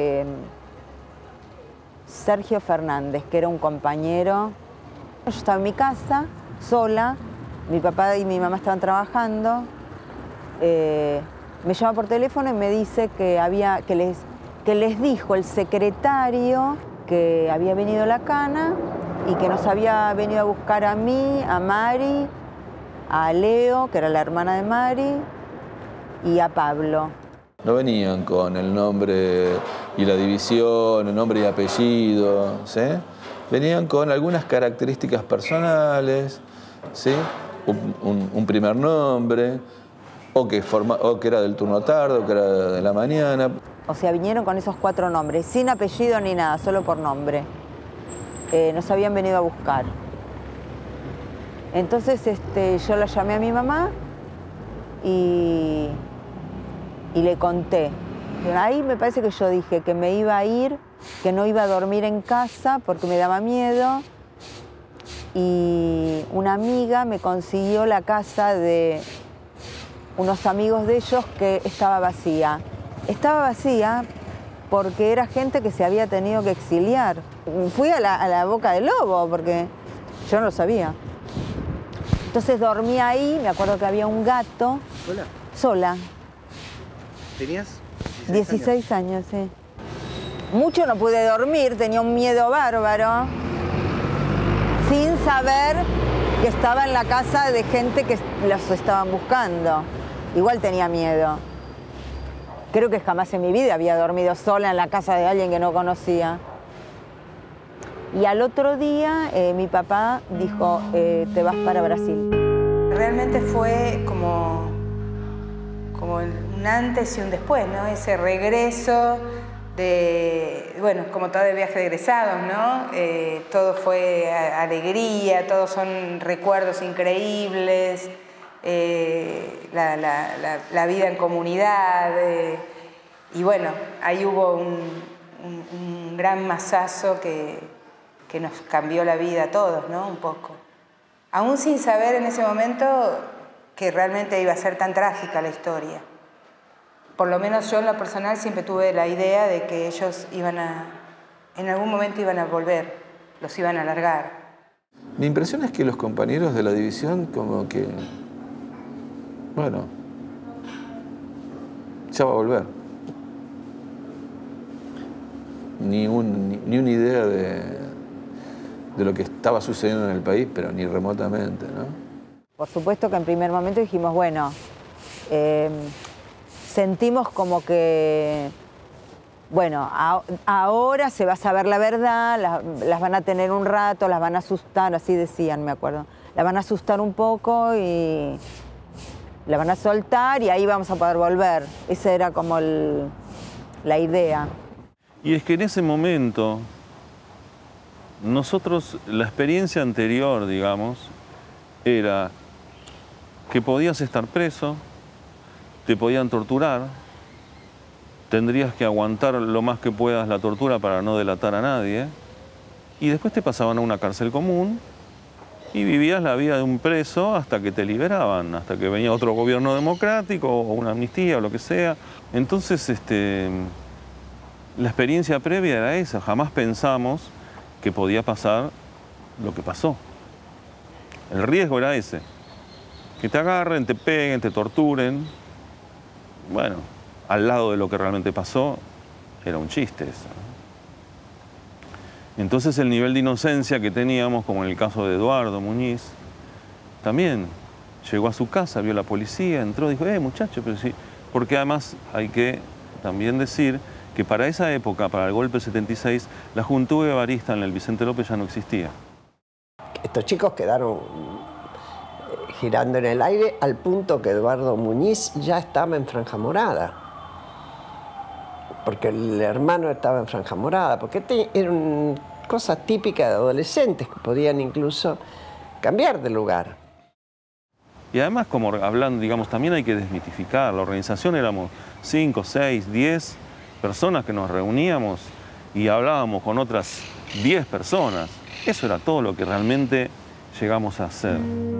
Sergio Fernández, que era un compañero. Yo estaba en mi casa, sola, mi papá y mi mamá estaban trabajando. Me llama por teléfono y me dice que les dijo el secretario que había venido la cana y que nos había venido a buscar a mí, a Mari, a Leo, que era la hermana de Mari, y a Pablo. No venían con el nombre y la división, el nombre y apellido, ¿sí? Venían con algunas características personales, ¿sí? Un primer nombre, o que era del turno tarde, o que era de la mañana. O sea, vinieron con esos 4 nombres, sin apellido ni nada, solo por nombre. Nos habían venido a buscar. Entonces yo la llamé a mi mamá y le conté. Ahí me parece que yo dije que me iba a ir, que no iba a dormir en casa porque me daba miedo. Y una amiga me consiguió la casa de unos amigos de ellos que estaba vacía. Estaba vacía porque era gente que se había tenido que exiliar. Fui a la boca del lobo porque yo no lo sabía. Entonces dormí ahí, me acuerdo que había un gato. ¿Sola? Sola. ¿Tenías 16 años, sí. Mucho no pude dormir, tenía un miedo bárbaro, sin saber que estaba en la casa de gente que los estaban buscando. Igual tenía miedo. Creo que jamás en mi vida había dormido sola en la casa de alguien que no conocía. Y al otro día mi papá dijo, te vas para Brasil. Realmente fue como un antes y un después, ¿no? Ese regreso de, bueno, como todo el viaje de egresados, ¿no? Todo fue alegría, todos son recuerdos increíbles, la vida en comunidad, y bueno, ahí hubo un gran masazo que nos cambió la vida a todos, ¿no? Un poco. Aún sin saber en ese momento que realmente iba a ser tan trágica la historia. Por lo menos yo en lo personal siempre tuve la idea de que ellos en algún momento iban a volver, los iban a largar. Mi impresión es que los compañeros de la división como que, bueno, ya va a volver. Ni una idea de lo que estaba sucediendo en el país, pero ni remotamente, ¿no? Por supuesto que en primer momento dijimos, bueno, sentimos como que, bueno, ahora se va a saber la verdad, las van a tener un rato, las van a asustar, así decían, me acuerdo. La van a asustar un poco y la van a soltar y ahí vamos a poder volver. Esa era como la idea. Y es que en ese momento, nosotros, la experiencia anterior, digamos, era que podías estar preso, te podían torturar, tendrías que aguantar lo más que puedas la tortura para no delatar a nadie, y después te pasaban a una cárcel común y vivías la vida de un preso hasta que te liberaban, hasta que venía otro gobierno democrático o una amnistía o lo que sea. Entonces, la experiencia previa era esa, jamás pensamos que podía pasar lo que pasó. El riesgo era ese, que te agarren, te peguen, te torturen. Bueno, al lado de lo que realmente pasó, era un chiste eso. Entonces el nivel de inocencia que teníamos, como en el caso de Eduardo Muñiz, también llegó a su casa, vio a la policía, entró, dijo, muchacho, pero sí. Porque además hay que también decir que para esa época, para el golpe del 76, la Juventud Guevarista en el Vicente López ya no existía. Estos chicos quedaron girando en el aire al punto que Eduardo Muñiz ya estaba en Franja Morada. Porque el hermano estaba en Franja Morada, porque eran cosas típicas de adolescentes que podían incluso cambiar de lugar. Y además, como hablando, digamos, también hay que desmitificar. La organización éramos 5, 6, 10 personas que nos reuníamos y hablábamos con otras 10 personas. Eso era todo lo que realmente llegamos a hacer.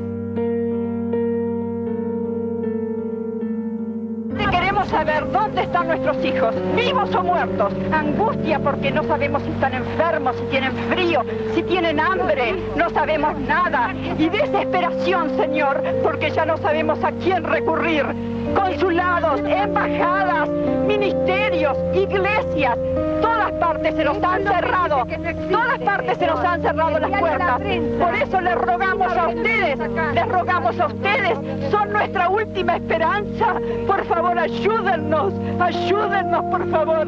Queremos saber dónde están nuestros hijos, vivos o muertos. Angustia porque no sabemos si están enfermos, si tienen frío, si tienen hambre. No sabemos nada. Y desesperación, Señor, porque ya no sabemos a quién recurrir. Consulados, embajadas, ministerios, iglesias, todas partes se nos han cerrado, todas partes se nos han cerrado las puertas. Por eso les rogamos a ustedes, son nuestra última esperanza. Por favor, ayúdennos, por favor.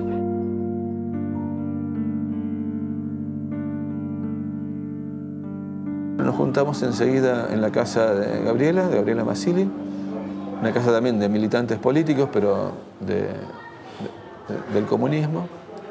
Nos juntamos enseguida en la casa de Gabriela Masili, una casa también de militantes políticos, pero del comunismo.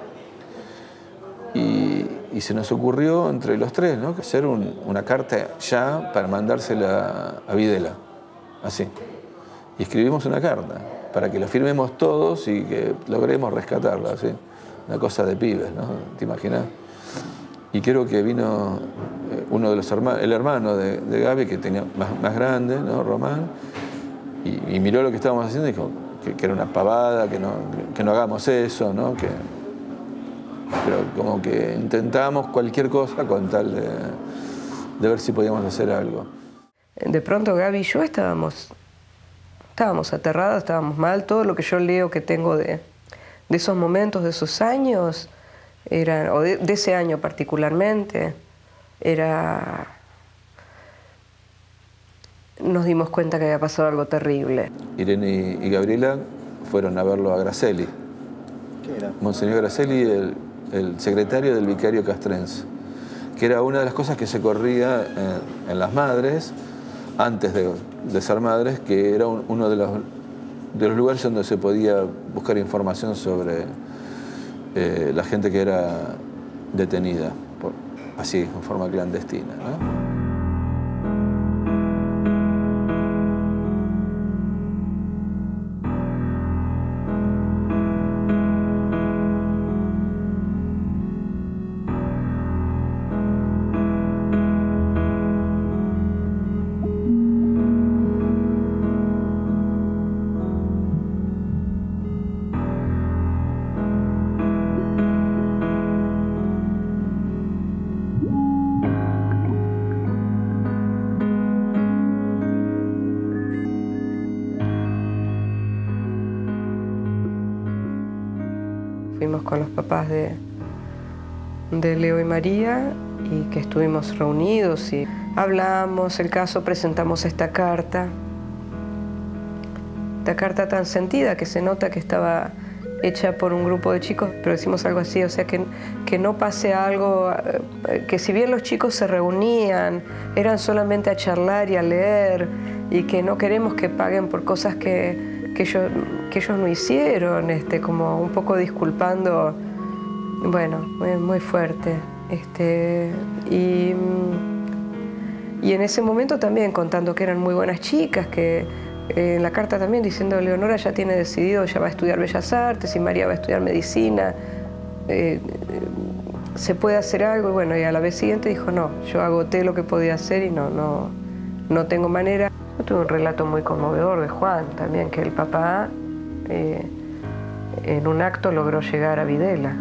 Y se nos ocurrió entre los tres, ¿no?, hacer una carta ya para mandársela a Videla, así. Y escribimos una carta para que la firmemos todos y que logremos rescatarla, así. Una cosa de pibes, ¿no? ¿Te imaginas? Y creo que vino uno de los hermanos, el hermano de Gaby, que tenía más grande, ¿no?, Román, y miró lo que estábamos haciendo y dijo que era una pavada, que no hagamos eso, ¿no? Pero como que intentábamos cualquier cosa con tal de ver si podíamos hacer algo. De pronto Gaby y yo estábamos aterradas, estábamos mal. Todo lo que yo leo que tengo de esos momentos, de esos años, o de ese año particularmente, nos dimos cuenta que había pasado algo terrible. Irene y Gabriela fueron a verlo a Gracelli. ¿Qué era? Monseñor Gracelli, el secretario del vicario castrense, que era una de las cosas que se corría en las madres, antes de ser madres, que era uno de los lugares donde se podía buscar información sobre la gente que era detenida, así, en forma clandestina, ¿no? Fuimos con los papás de Leo y María y que estuvimos reunidos y hablamos el caso, presentamos esta carta tan sentida que se nota que estaba hecha por un grupo de chicos, pero decimos algo así, o sea, que no pase algo, que si bien los chicos se reunían, eran solamente a charlar y a leer, y que no queremos que paguen por cosas que ellos no hicieron, como un poco disculpando, bueno, muy fuerte. Y en ese momento también contando que eran muy buenas chicas, que en la carta también diciendo Leonora ya tiene decidido, ya va a estudiar Bellas Artes y María va a estudiar Medicina, se puede hacer algo, y bueno, y a la vez siguiente dijo no, yo agoté lo que podía hacer y no tengo manera. Tuve un relato muy conmovedor de Juan también, que el papá en un acto logró llegar a Videla.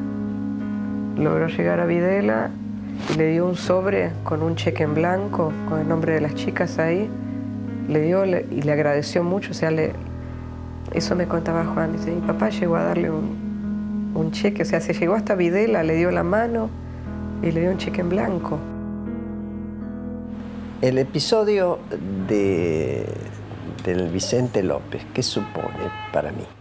Y le dio un sobre con un cheque en blanco, con el nombre de las chicas ahí. Le dio y le agradeció mucho. O sea, eso me contaba Juan. Dice, mi papá llegó a darle un cheque. O sea, se llegó hasta Videla, le dio la mano y le dio un cheque en blanco. El episodio del Vicente López, ¿qué supone para mí?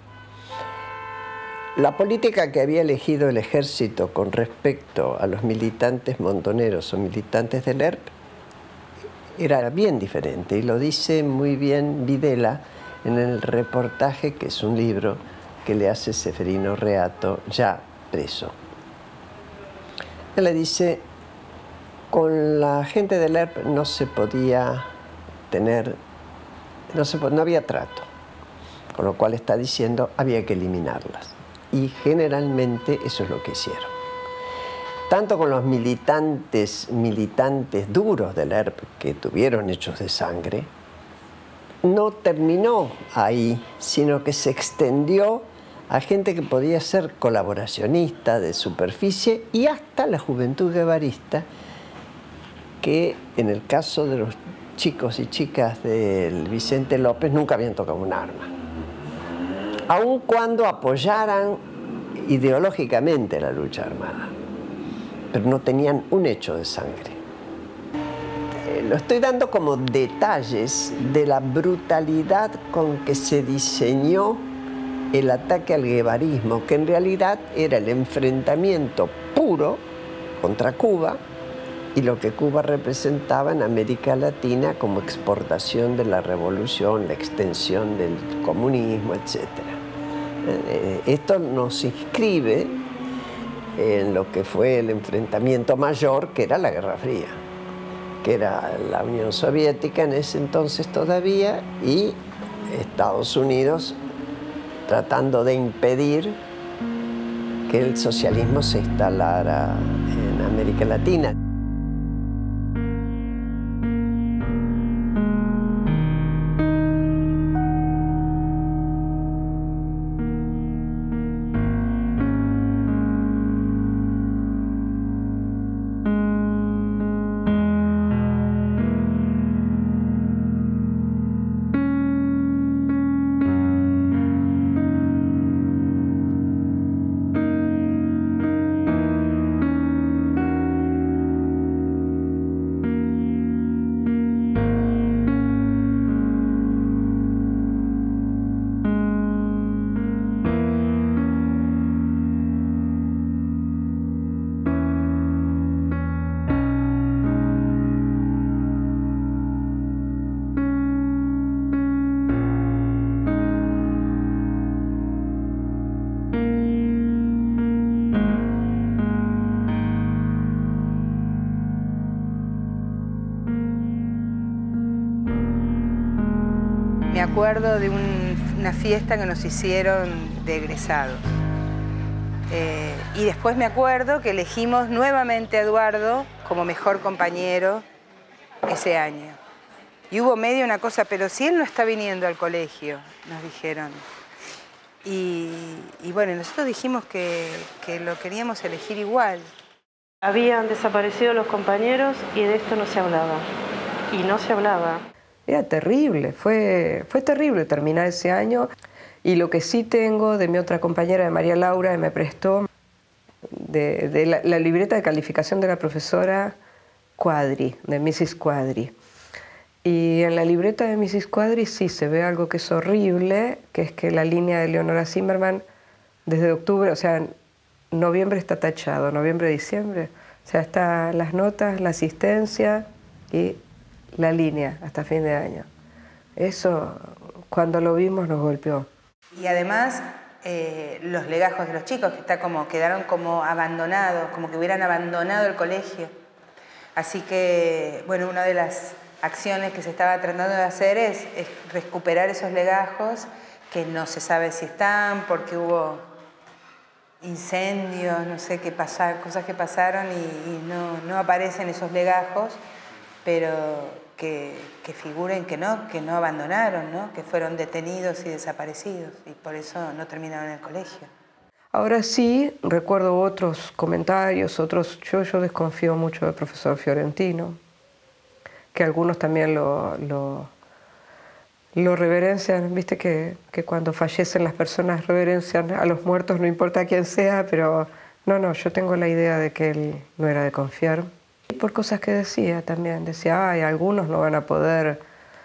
La política que había elegido el ejército con respecto a los militantes montoneros o militantes del ERP era bien diferente, y lo dice muy bien Videla en el reportaje, que es un libro que le hace Seferino Reato, ya preso. Él le dice, con la gente del ERP no se podía tener, no había trato, con lo cual está diciendo había que eliminarlas. Y generalmente eso es lo que hicieron. Tanto con los militantes duros del ERP que tuvieron hechos de sangre, no terminó ahí, sino que se extendió a gente que podía ser colaboracionista de superficie y hasta la juventud guevarista, que en el caso de los chicos y chicas del Vicente López nunca habían tocado un arma, aun cuando apoyaran ideológicamente la lucha armada, pero no tenían un hecho de sangre. Lo estoy dando como detalles de la brutalidad con que se diseñó el ataque al guevarismo, que en realidad era el enfrentamiento puro contra Cuba y lo que Cuba representaba en América Latina como exportación de la revolución, la extensión del comunismo, etc. Esto nos inscribe en lo que fue el enfrentamiento mayor, que era la Guerra Fría, que era la Unión Soviética en ese entonces todavía y Estados Unidos tratando de impedir que el socialismo se instalara en América Latina. acuerdo de una fiesta que nos hicieron de egresados. Y después me acuerdo que elegimos nuevamente a Eduardo como mejor compañero ese año. Y hubo medio una cosa, pero si él no está viniendo al colegio, nos dijeron. Y bueno, nosotros dijimos que lo queríamos elegir igual. Habían desaparecido los compañeros y de esto no se hablaba. Y no se hablaba. Era terrible, fue terrible terminar ese año. Y lo que sí tengo de mi otra compañera, de María Laura, que me prestó de la libreta de calificación de la profesora Cuadri, de Mrs. Cuadri. Y en la libreta de Mrs. Cuadri sí se ve algo que es horrible, que es que la línea de Leonora Zimmerman, desde octubre, o sea, noviembre está tachado, noviembre, diciembre, o sea, está las notas, la asistencia y la línea hasta fin de año. Eso, cuando lo vimos, nos golpeó. Y además, los legajos de los chicos, que quedaron como abandonados, como que hubieran abandonado el colegio. Así que, bueno, una de las acciones que se estaba tratando de hacer es recuperar esos legajos, que no se sabe si están, porque hubo incendios, no sé qué pasar, cosas que pasaron y no aparecen esos legajos, pero que figuren que no abandonaron, ¿no? Que fueron detenidos y desaparecidos, y por eso no terminaron en el colegio. Ahora sí, recuerdo otros comentarios, yo desconfío mucho del profesor Fiorentino, que algunos también lo reverencian, viste que cuando fallecen las personas reverencian a los muertos, no importa quién sea, pero no, yo tengo la idea de que él no era de confiar. Y por cosas que decía también, decía, ay, algunos no van a poder,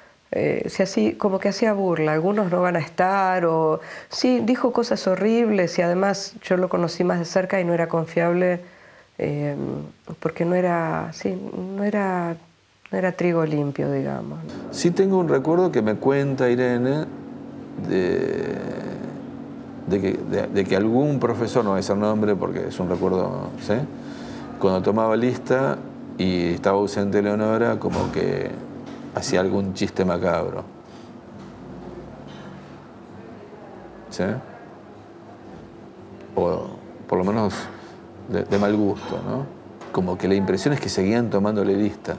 como que hacía burla, algunos no van a estar, o sí, dijo cosas horribles y además yo lo conocí más de cerca y no era confiable porque no era trigo limpio, digamos. Sí tengo un recuerdo que me cuenta Irene de que algún profesor, no voy a decir nombre porque es un recuerdo, ¿sí? Cuando tomaba lista y estaba ausente Leonora, como que hacía algún chiste macabro. ¿Sí? O por lo menos de mal gusto, ¿no? Como que la impresión es que seguían tomándole lista.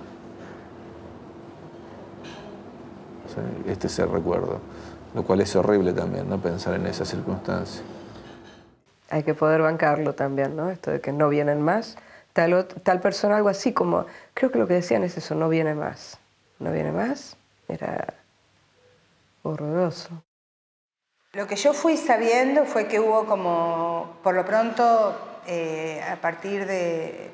¿Sí? Este es el recuerdo, lo cual es horrible también, ¿no? Pensar en esa circunstancia. Hay que poder bancarlo también, ¿no? Esto de que no vienen más. Tal persona, algo así como, creo que lo que decían es eso, no viene más. No viene más, era horroroso. Lo que yo fui sabiendo fue que hubo como, por lo pronto, a partir de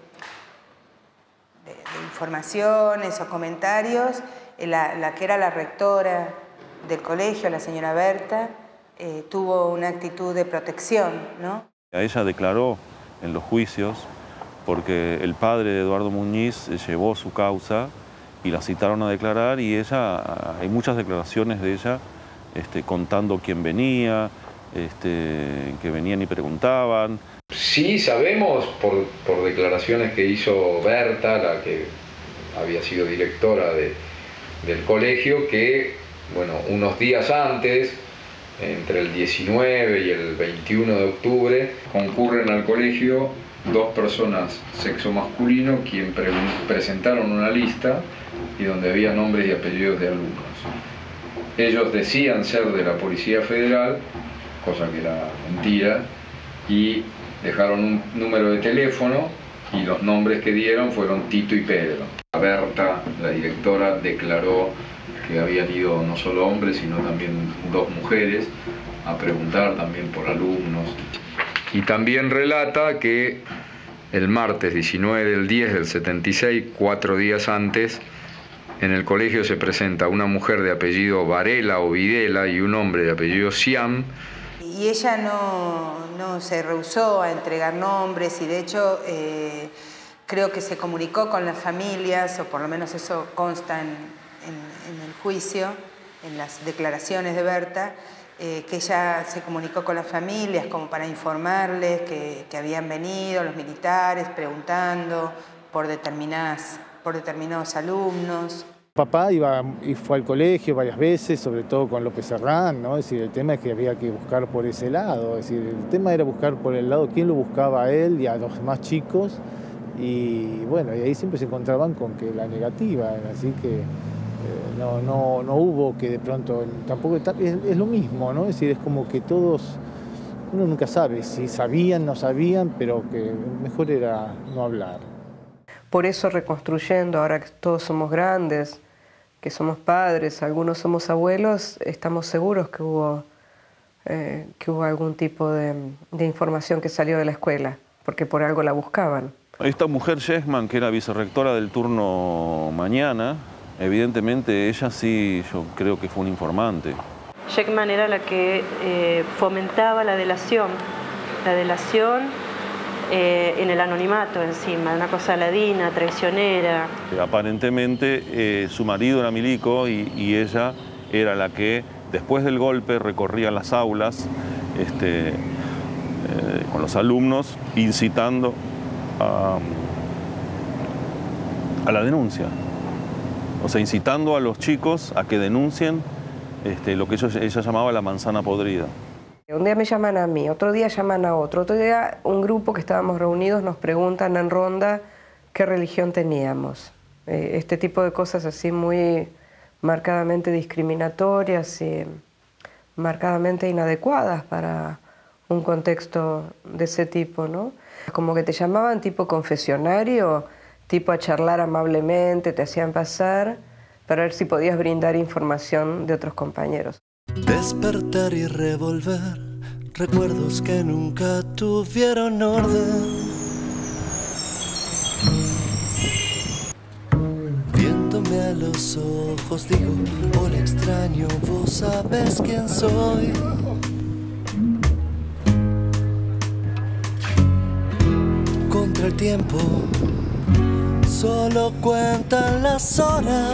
informaciones o comentarios, la que era la rectora del colegio, la señora Berta, tuvo una actitud de protección, ¿no? Ella declaró en los juicios porque el padre de Eduardo Muñiz llevó su causa y la citaron a declarar y hay muchas declaraciones de ella contando quién venía, que venían y preguntaban. Sí sabemos por declaraciones que hizo Berta, la que había sido directora del colegio, que bueno, unos días antes, entre el 19 y el 21 de octubre, concurren al colegio dos personas sexo masculino quien presentaron una lista y donde había nombres y apellidos de alumnos. Ellos decían ser de la Policía Federal, cosa que era mentira, y dejaron un número de teléfono y los nombres que dieron fueron Tito y Pedro. Berta, la directora, declaró que habían ido no solo hombres, sino también dos mujeres a preguntar también por alumnos. Y también relata que el martes 19 del 10 del 76, 4 días antes, en el colegio se presenta una mujer de apellido Varela o Videla y un hombre de apellido Siam. Y ella no se rehusó a entregar nombres y de hecho creo que se comunicó con las familias, o por lo menos eso consta en el juicio, en las declaraciones de Berta, que ella se comunicó con las familias como para informarles que habían venido los militares preguntando por determinados alumnos. papá fue al colegio varias veces, sobre todo con López Serrán, ¿no? Es decir, el tema es que había que buscar por ese lado. Es decir, el tema era buscar por el lado quién lo buscaba a él y a los demás chicos. Y bueno, y ahí siempre se encontraban con que la negativa, así que no hubo que de pronto, tampoco es lo mismo, ¿no? Es decir, es como que todos, uno nunca sabe si sabían, no sabían, pero que mejor era no hablar. Por eso reconstruyendo, ahora que todos somos grandes, que somos padres, algunos somos abuelos, estamos seguros que hubo algún tipo de información que salió de la escuela, porque por algo la buscaban. Esta mujer Yesman, que era vicerrectora del turno mañana, evidentemente ella sí, yo creo que fue un informante. Yesman era la que fomentaba la delación en el anonimato encima, una cosa ladina, traicionera. Aparentemente su marido era milico y ella era la que después del golpe recorría las aulas con los alumnos incitando a la denuncia. O sea, incitando a los chicos a que denuncien lo que ella llamaba la manzana podrida. Un día me llaman a mí, otro día llaman a otro día un grupo que estábamos reunidos nos preguntan en ronda qué religión teníamos. Este tipo de cosas así muy marcadamente discriminatorias y marcadamente inadecuadas para un contexto de ese tipo, ¿no? Como que te llamaban tipo confesionario, tipo a charlar amablemente, te hacían pasar para ver si podías brindar información de otros compañeros. Despertar y revolver recuerdos que nunca tuvieron orden. Viéndome a los ojos digo, hola extraño, vos sabes quién soy. Contra el tiempo solo cuentan las horas.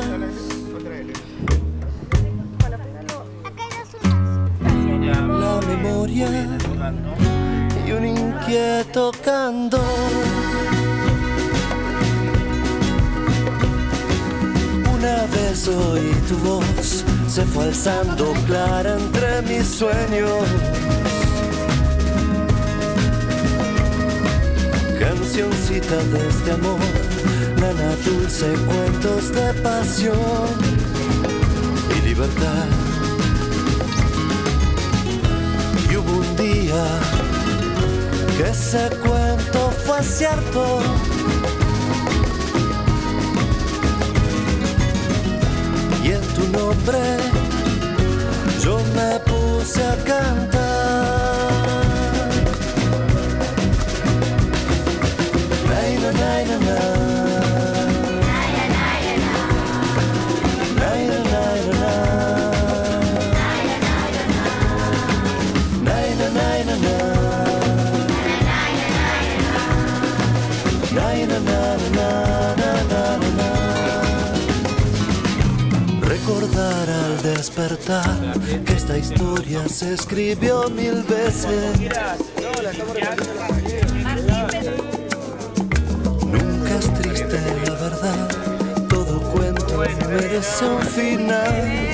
La memoria y un inquieto candor. Una vez oí tu voz, se fue alzando clara entre mis sueños. Cancioncita de este amor, nana dulce, cuentos de pasión y libertad. Y hubo un día que ese cuento fue cierto. Y en tu nombre yo me puse a cantar. Naina, naina, naina. Naina, naina, naina. Naina, naina, naina. Naina, naina, naina. Recordar al despertar que esta historia se escribió 1000 veces. Nunca es triste la verdad, todo cuento merece un final.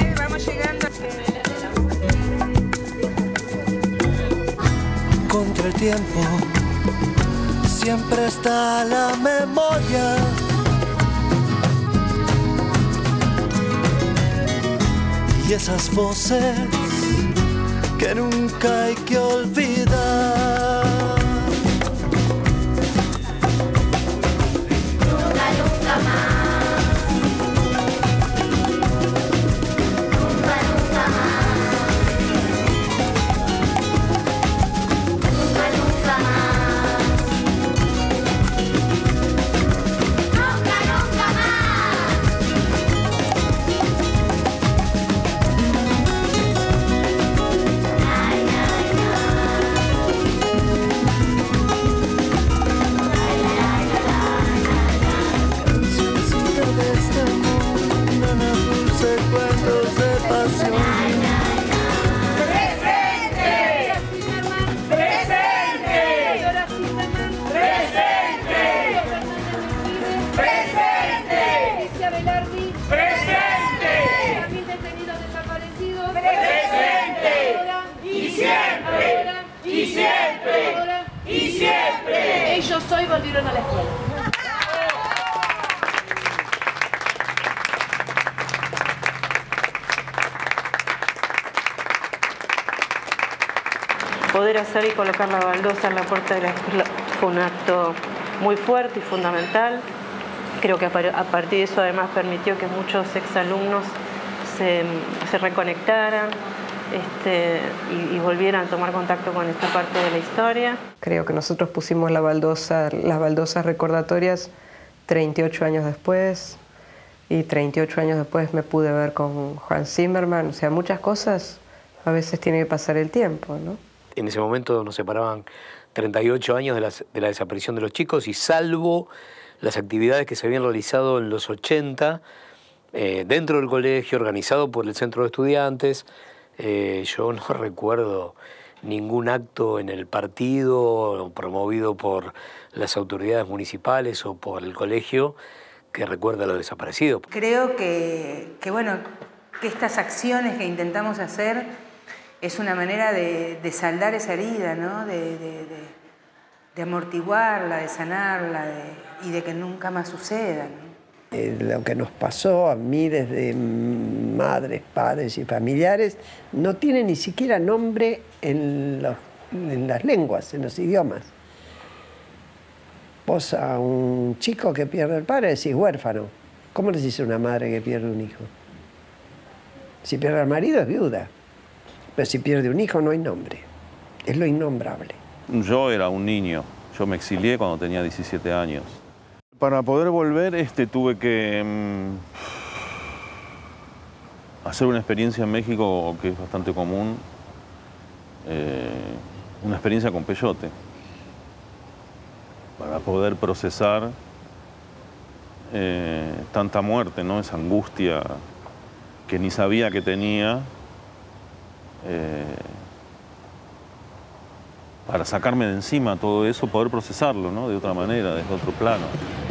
Contra el tiempo siempre está la memoria. Y esas voces que nunca hay que olvidar. Nunca, nunca más. Nunca, nunca más. Nunca, nunca más. Nunca, nunca más. Ay, ay, ay. siempre, y siempre. Ellos hoy volvieron a la escuela. Poder hacer y colocar la baldosa en la puerta de la escuela fue un acto muy fuerte y fundamental. Creo que a partir de eso además permitió que muchos exalumnos se reconectaran y volvieran a tomar contacto con esta parte de la historia. Creo que nosotros pusimos las baldosas recordatorias 38 años después, y 38 años después me pude ver con Juan Zimmerman. O sea, muchas cosas a veces tiene que pasar el tiempo, ¿no? En ese momento nos separaban 38 años de la desaparición de los chicos, y salvo las actividades que se habían realizado en los 80 dentro del colegio, organizado por el Centro de Estudiantes, yo no recuerdo ningún acto en el partido promovido por las autoridades municipales o por el colegio que recuerde a los desaparecidos. Creo que estas acciones que intentamos hacer es una manera de saldar esa herida, ¿no? de amortiguarla, de sanarla y de que nunca más suceda, ¿no? Lo que nos pasó a mí desde madres, padres y familiares no tiene ni siquiera nombre en las lenguas, en los idiomas. Vos a un chico que pierde el padre decís huérfano. ¿Cómo le dice a una madre que pierde un hijo? Si pierde al marido es viuda, pero si pierde un hijo no hay nombre. Es lo innombrable. Yo era un niño. Yo me exilié cuando tenía 17 años. Para poder volver tuve que hacer una experiencia en México que es bastante común, una experiencia con peyote, para poder procesar tanta muerte, ¿no? Esa angustia que ni sabía que tenía, para sacarme de encima todo eso, poder procesarlo, ¿no? De otra manera, desde otro plano.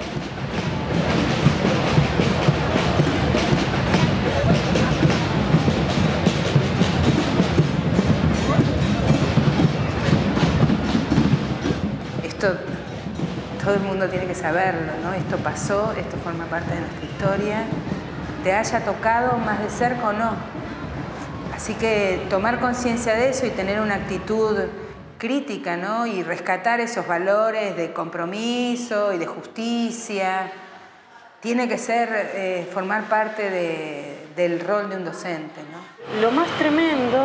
Esto todo el mundo tiene que saberlo, ¿no? Esto pasó, esto forma parte de nuestra historia, te haya tocado más de cerca o no. Así que tomar conciencia de eso y tener una actitud crítica, ¿no? Y rescatar esos valores de compromiso y de justicia, tiene que ser, formar parte del rol de un docente, ¿no? Lo más tremendo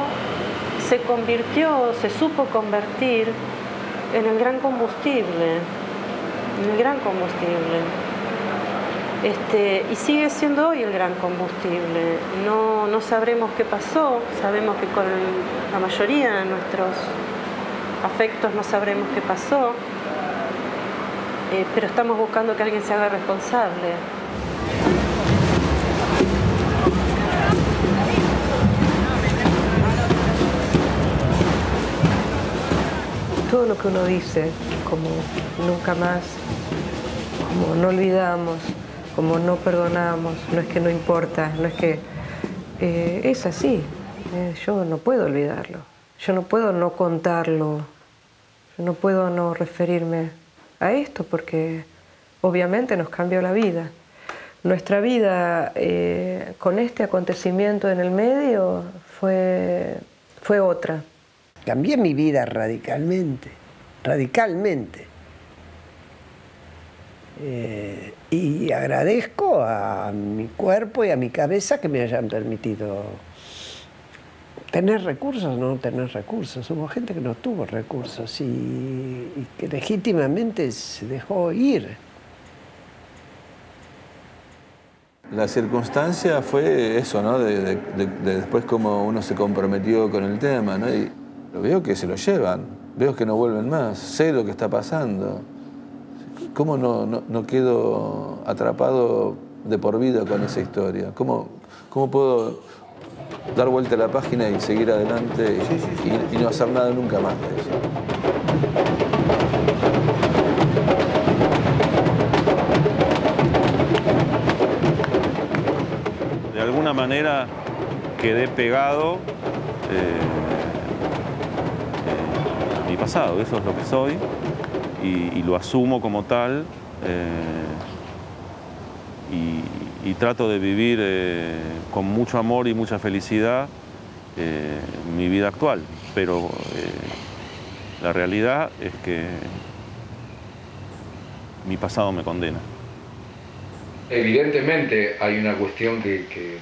se supo convertir en el gran combustible, y sigue siendo hoy el gran combustible. No sabremos qué pasó, sabemos que con la mayoría de nuestros afectos no sabremos qué pasó, pero estamos buscando que alguien se haga responsable. Todo lo que uno dice, como nunca más, como no olvidamos, como no perdonamos, no es que no importa, no es que es así. Yo no puedo olvidarlo, yo no puedo no contarlo, yo no puedo no referirme a esto porque obviamente nos cambió la vida. Nuestra vida con este acontecimiento en el medio fue otra. Cambié mi vida radicalmente, radicalmente. Y agradezco a mi cuerpo y a mi cabeza que me hayan permitido tener recursos o no tener recursos. Hubo gente que no tuvo recursos y que legítimamente se dejó ir. La circunstancia fue eso, ¿no? De después cómo uno se comprometió con el tema, ¿no? Y veo que se lo llevan, veo que no vuelven más, sé lo que está pasando. ¿Cómo no quedo atrapado de por vida con esa historia? ¿Cómo puedo dar vuelta a la página y seguir adelante y no hacer nada nunca más de eso? De alguna manera quedé pegado a mi pasado. pasado, eso es lo que soy y lo asumo como tal y trato de vivir con mucho amor y mucha felicidad mi vida actual, pero la realidad es que mi pasado me condena. Evidentemente hay una cuestión que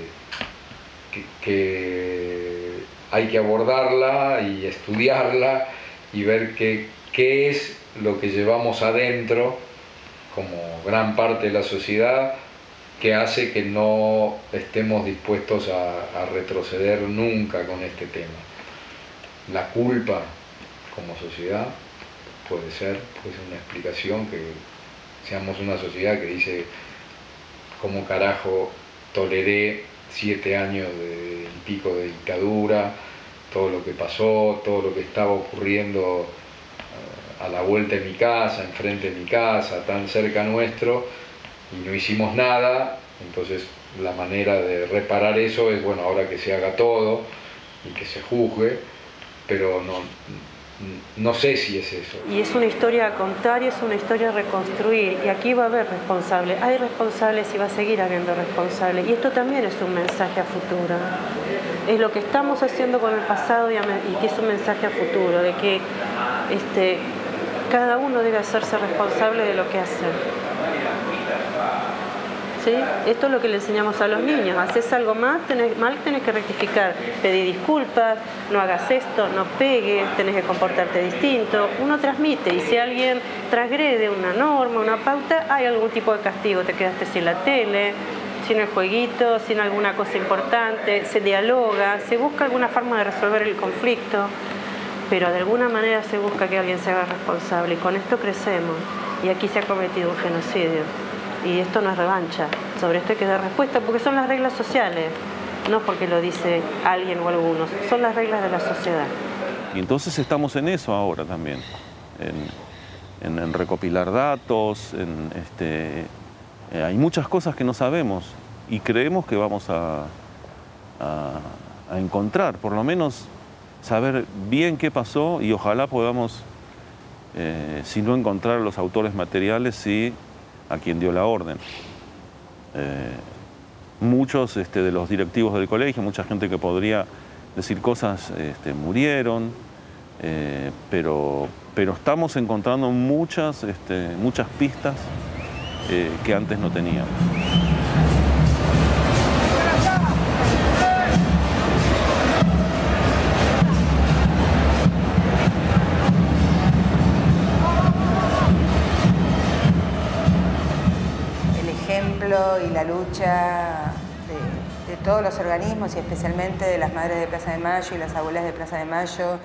hay que abordarla y estudiarla y ver qué es lo que llevamos adentro como gran parte de la sociedad que hace que no estemos dispuestos a retroceder nunca con este tema. La culpa como sociedad puede ser una explicación, que seamos una sociedad que dice cómo carajo toleré 7 años y pico de dictadura, todo lo que pasó, todo lo que estaba ocurriendo a la vuelta de mi casa, enfrente de mi casa, tan cerca nuestro, y no hicimos nada. Entonces la manera de reparar eso es, bueno, ahora que se haga todo y que se juzgue, pero no sé si es eso. Y es una historia a contar y es una historia a reconstruir, y aquí va a haber responsables, hay responsables y va a seguir habiendo responsables, y esto también es un mensaje a futuro. Es lo que estamos haciendo con el pasado y que es un mensaje a futuro, de que cada uno debe hacerse responsable de lo que hace. ¿Sí? Esto es lo que le enseñamos a los niños. Haces algo mal, tenés que rectificar, pedir disculpas, no hagas esto, no pegues, tenés que comportarte distinto. Uno transmite, y si alguien transgrede una norma, una pauta, hay algún tipo de castigo. Te quedaste sin la tele, sin el jueguito, sin alguna cosa importante, se dialoga, se busca alguna forma de resolver el conflicto, pero de alguna manera se busca que alguien se haga responsable, y con esto crecemos. Y aquí se ha cometido un genocidio. Y esto no es revancha, sobre esto hay que dar respuesta, porque son las reglas sociales, no porque lo dice alguien o algunos, son las reglas de la sociedad. Y entonces estamos en eso ahora también, en recopilar datos, hay muchas cosas que no sabemos y creemos que vamos a encontrar, por lo menos saber bien qué pasó, y ojalá podamos, si no encontrar a los autores materiales, sí a quien dio la orden. Muchos de los directivos del colegio, mucha gente que podría decir cosas, murieron, pero estamos encontrando muchas pistas que antes no teníamos. Y la lucha de todos los organismos, y especialmente de las madres de Plaza de Mayo y las abuelas de Plaza de Mayo,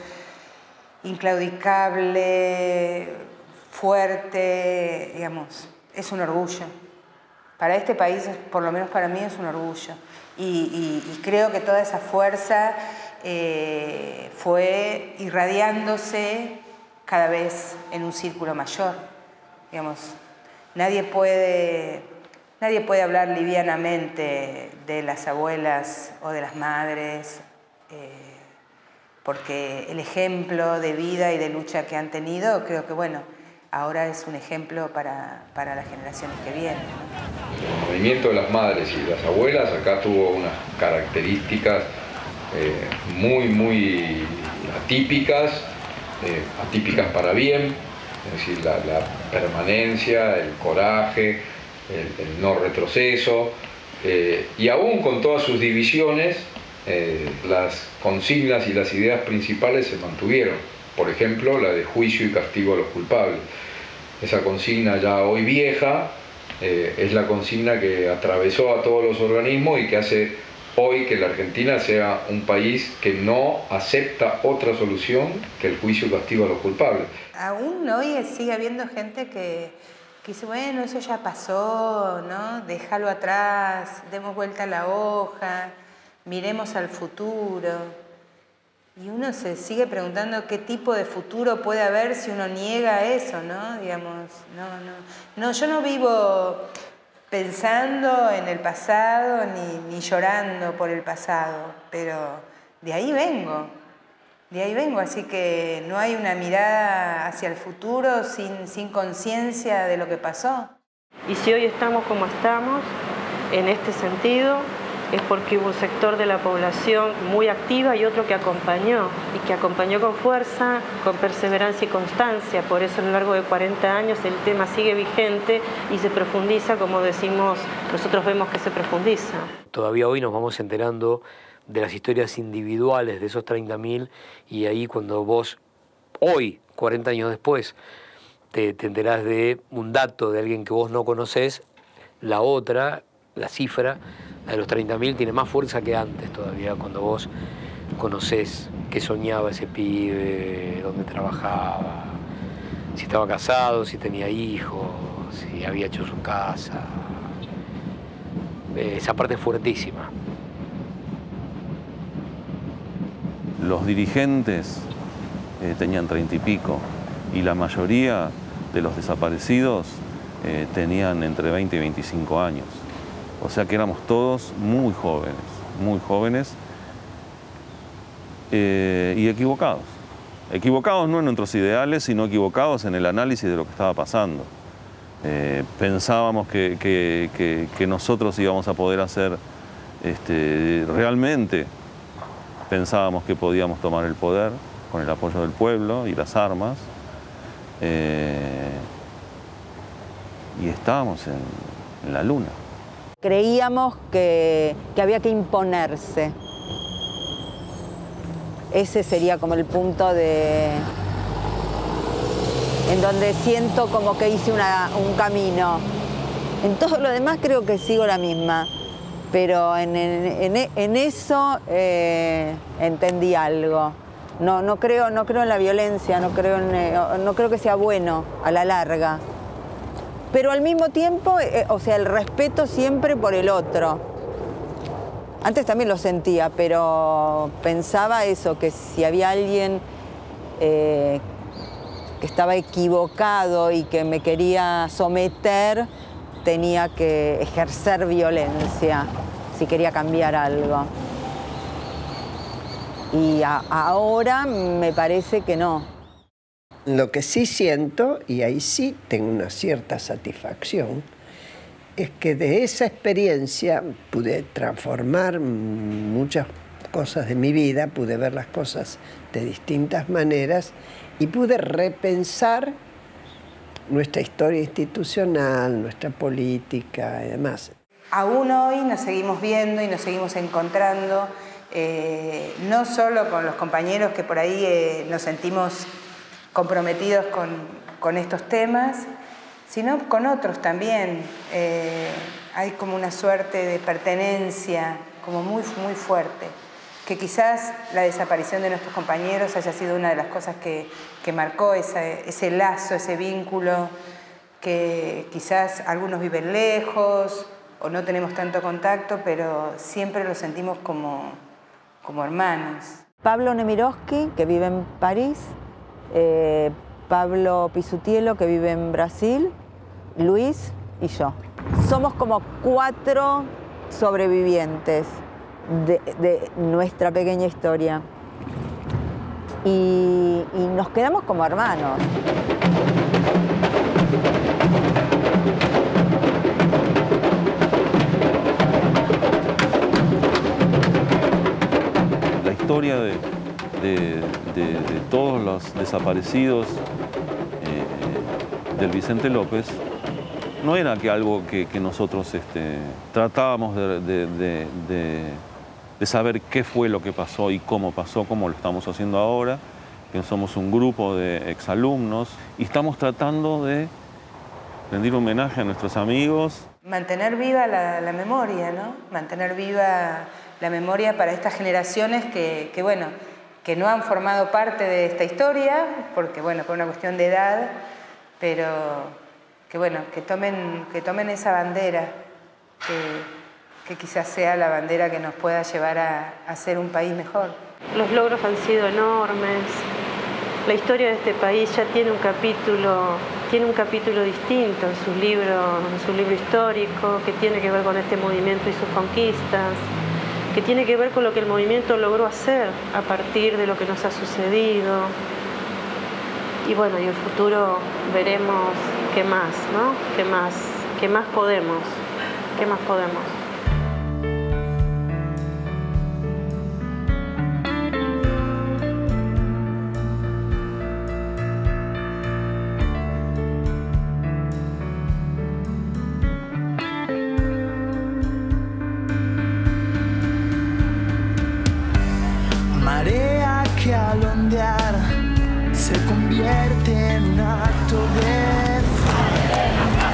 inclaudicable, fuerte, digamos, es un orgullo. Para este país, por lo menos para mí, es un orgullo. Y creo que toda esa fuerza fue irradiándose cada vez en un círculo mayor. Digamos, nadie puede hablar livianamente de las abuelas o de las madres, porque el ejemplo de vida y de lucha que han tenido, creo que, bueno, ahora es un ejemplo para las generaciones que vienen. El movimiento de las madres y las abuelas acá tuvo unas características muy atípicas, atípicas para bien, es decir, la permanencia, el coraje, el no retroceso, y aún con todas sus divisiones, las consignas y las ideas principales se mantuvieron. Por ejemplo, la de juicio y castigo a los culpables. Esa consigna, ya hoy vieja, es la consigna que atravesó a todos los organismos y que hace hoy que la Argentina sea un país que no acepta otra solución que el juicio y castigo a los culpables. Aún hoy sigue habiendo gente que dice, bueno, eso ya pasó, ¿no? Déjalo atrás, demos vuelta a la hoja, miremos al futuro. Y uno se sigue preguntando qué tipo de futuro puede haber si uno niega eso, ¿no? Digamos, no, yo no vivo pensando en el pasado ni llorando por el pasado, pero de ahí vengo. De ahí vengo, así que no hay una mirada hacia el futuro sin conciencia de lo que pasó. Y si hoy estamos como estamos, en este sentido, es porque hubo un sector de la población muy activa y otro que acompañó, y que acompañó con fuerza, con perseverancia y constancia. Por eso a lo largo de 40 años el tema sigue vigente y se profundiza, como decimos, nosotros vemos que se profundiza. Todavía hoy nos vamos enterando de las historias individuales de esos 30.000, y ahí cuando vos, hoy, 40 años después, te enterás de un dato de alguien que vos no conocés, la otra, la cifra, la de los 30.000, tiene más fuerza que antes todavía, cuando vos conocés qué soñaba ese pibe, dónde trabajaba, si estaba casado, si tenía hijos, si había hecho su casa. Esa parte es fuertísima. Los dirigentes tenían 30 y pico, y la mayoría de los desaparecidos tenían entre 20 y 25 años. O sea que éramos todos muy jóvenes y equivocados. Equivocados no en nuestros ideales, sino equivocados en el análisis de lo que estaba pasando. Pensábamos que nosotros íbamos a poder hacer realmente. Pensábamos que podíamos tomar el poder con el apoyo del pueblo y las armas. Y estábamos en la luna. Creíamos que había que imponerse. Ese sería como el punto en donde siento como que hice un camino. En todo lo demás creo que sigo la misma. Pero en eso entendí algo. No creo en la violencia, no creo que sea bueno a la larga. Pero al mismo tiempo, o sea, el respeto siempre por el otro. Antes también lo sentía, pero pensaba eso, que si había alguien que estaba equivocado y que me quería someter, tenía que ejercer violencia si quería cambiar algo. Y ahora me parece que no. Lo que sí siento, y ahí sí tengo una cierta satisfacción, es que de esa experiencia pude transformar muchas cosas de mi vida, pude ver las cosas de distintas maneras y pude repensar nuestra historia institucional, nuestra política y demás. Aún hoy nos seguimos viendo y nos seguimos encontrando, no solo con los compañeros que por ahí nos sentimos comprometidos con estos temas, sino con otros también. Hay como una suerte de pertenencia como muy fuerte, que quizás la desaparición de nuestros compañeros haya sido una de las cosas que marcó ese lazo, ese vínculo, que quizás algunos viven lejos o no tenemos tanto contacto, pero siempre lo sentimos como hermanos. Pablo Nemirovsky, que vive en París, Pablo Pisutiello, que vive en Brasil, Luis y yo. Somos como 4 sobrevivientes de nuestra pequeña historia. Y nos quedamos como hermanos. La historia de todos los desaparecidos del Vicente López no era algo que nosotros tratábamos de saber qué fue lo que pasó y cómo pasó, como lo estamos haciendo ahora, que somos un grupo de exalumnos y estamos tratando de rendir homenaje a nuestros amigos. Mantener viva la memoria, ¿no? Mantener viva la memoria para estas generaciones que no han formado parte de esta historia, porque bueno, por una cuestión de edad, pero que tomen esa bandera, que quizás sea la bandera que nos pueda llevar a ser un país mejor. Los logros han sido enormes. La historia de este país ya tiene un capítulo distinto en su libro histórico, que tiene que ver con este movimiento y sus conquistas. que tiene que ver con lo que el movimiento logró hacer a partir de lo que nos ha sucedido. Y bueno, y en el futuro veremos qué más, ¿no? ¿Qué más podemos? ¿Qué más podemos? Marea que al ondear se convierte en un acto de fe.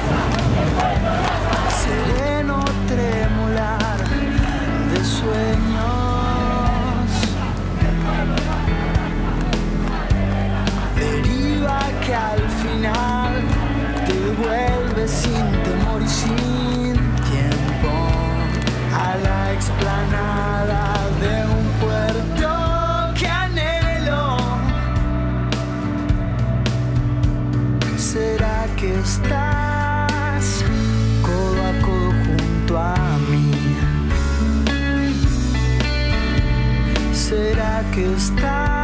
Sereno tremolar de sueños. Deriva que al final te devuelve sin temor y sin tiempo a la explanada de un puerto. ¿Será que estás codo a codo junto a mí? ¿Será que estás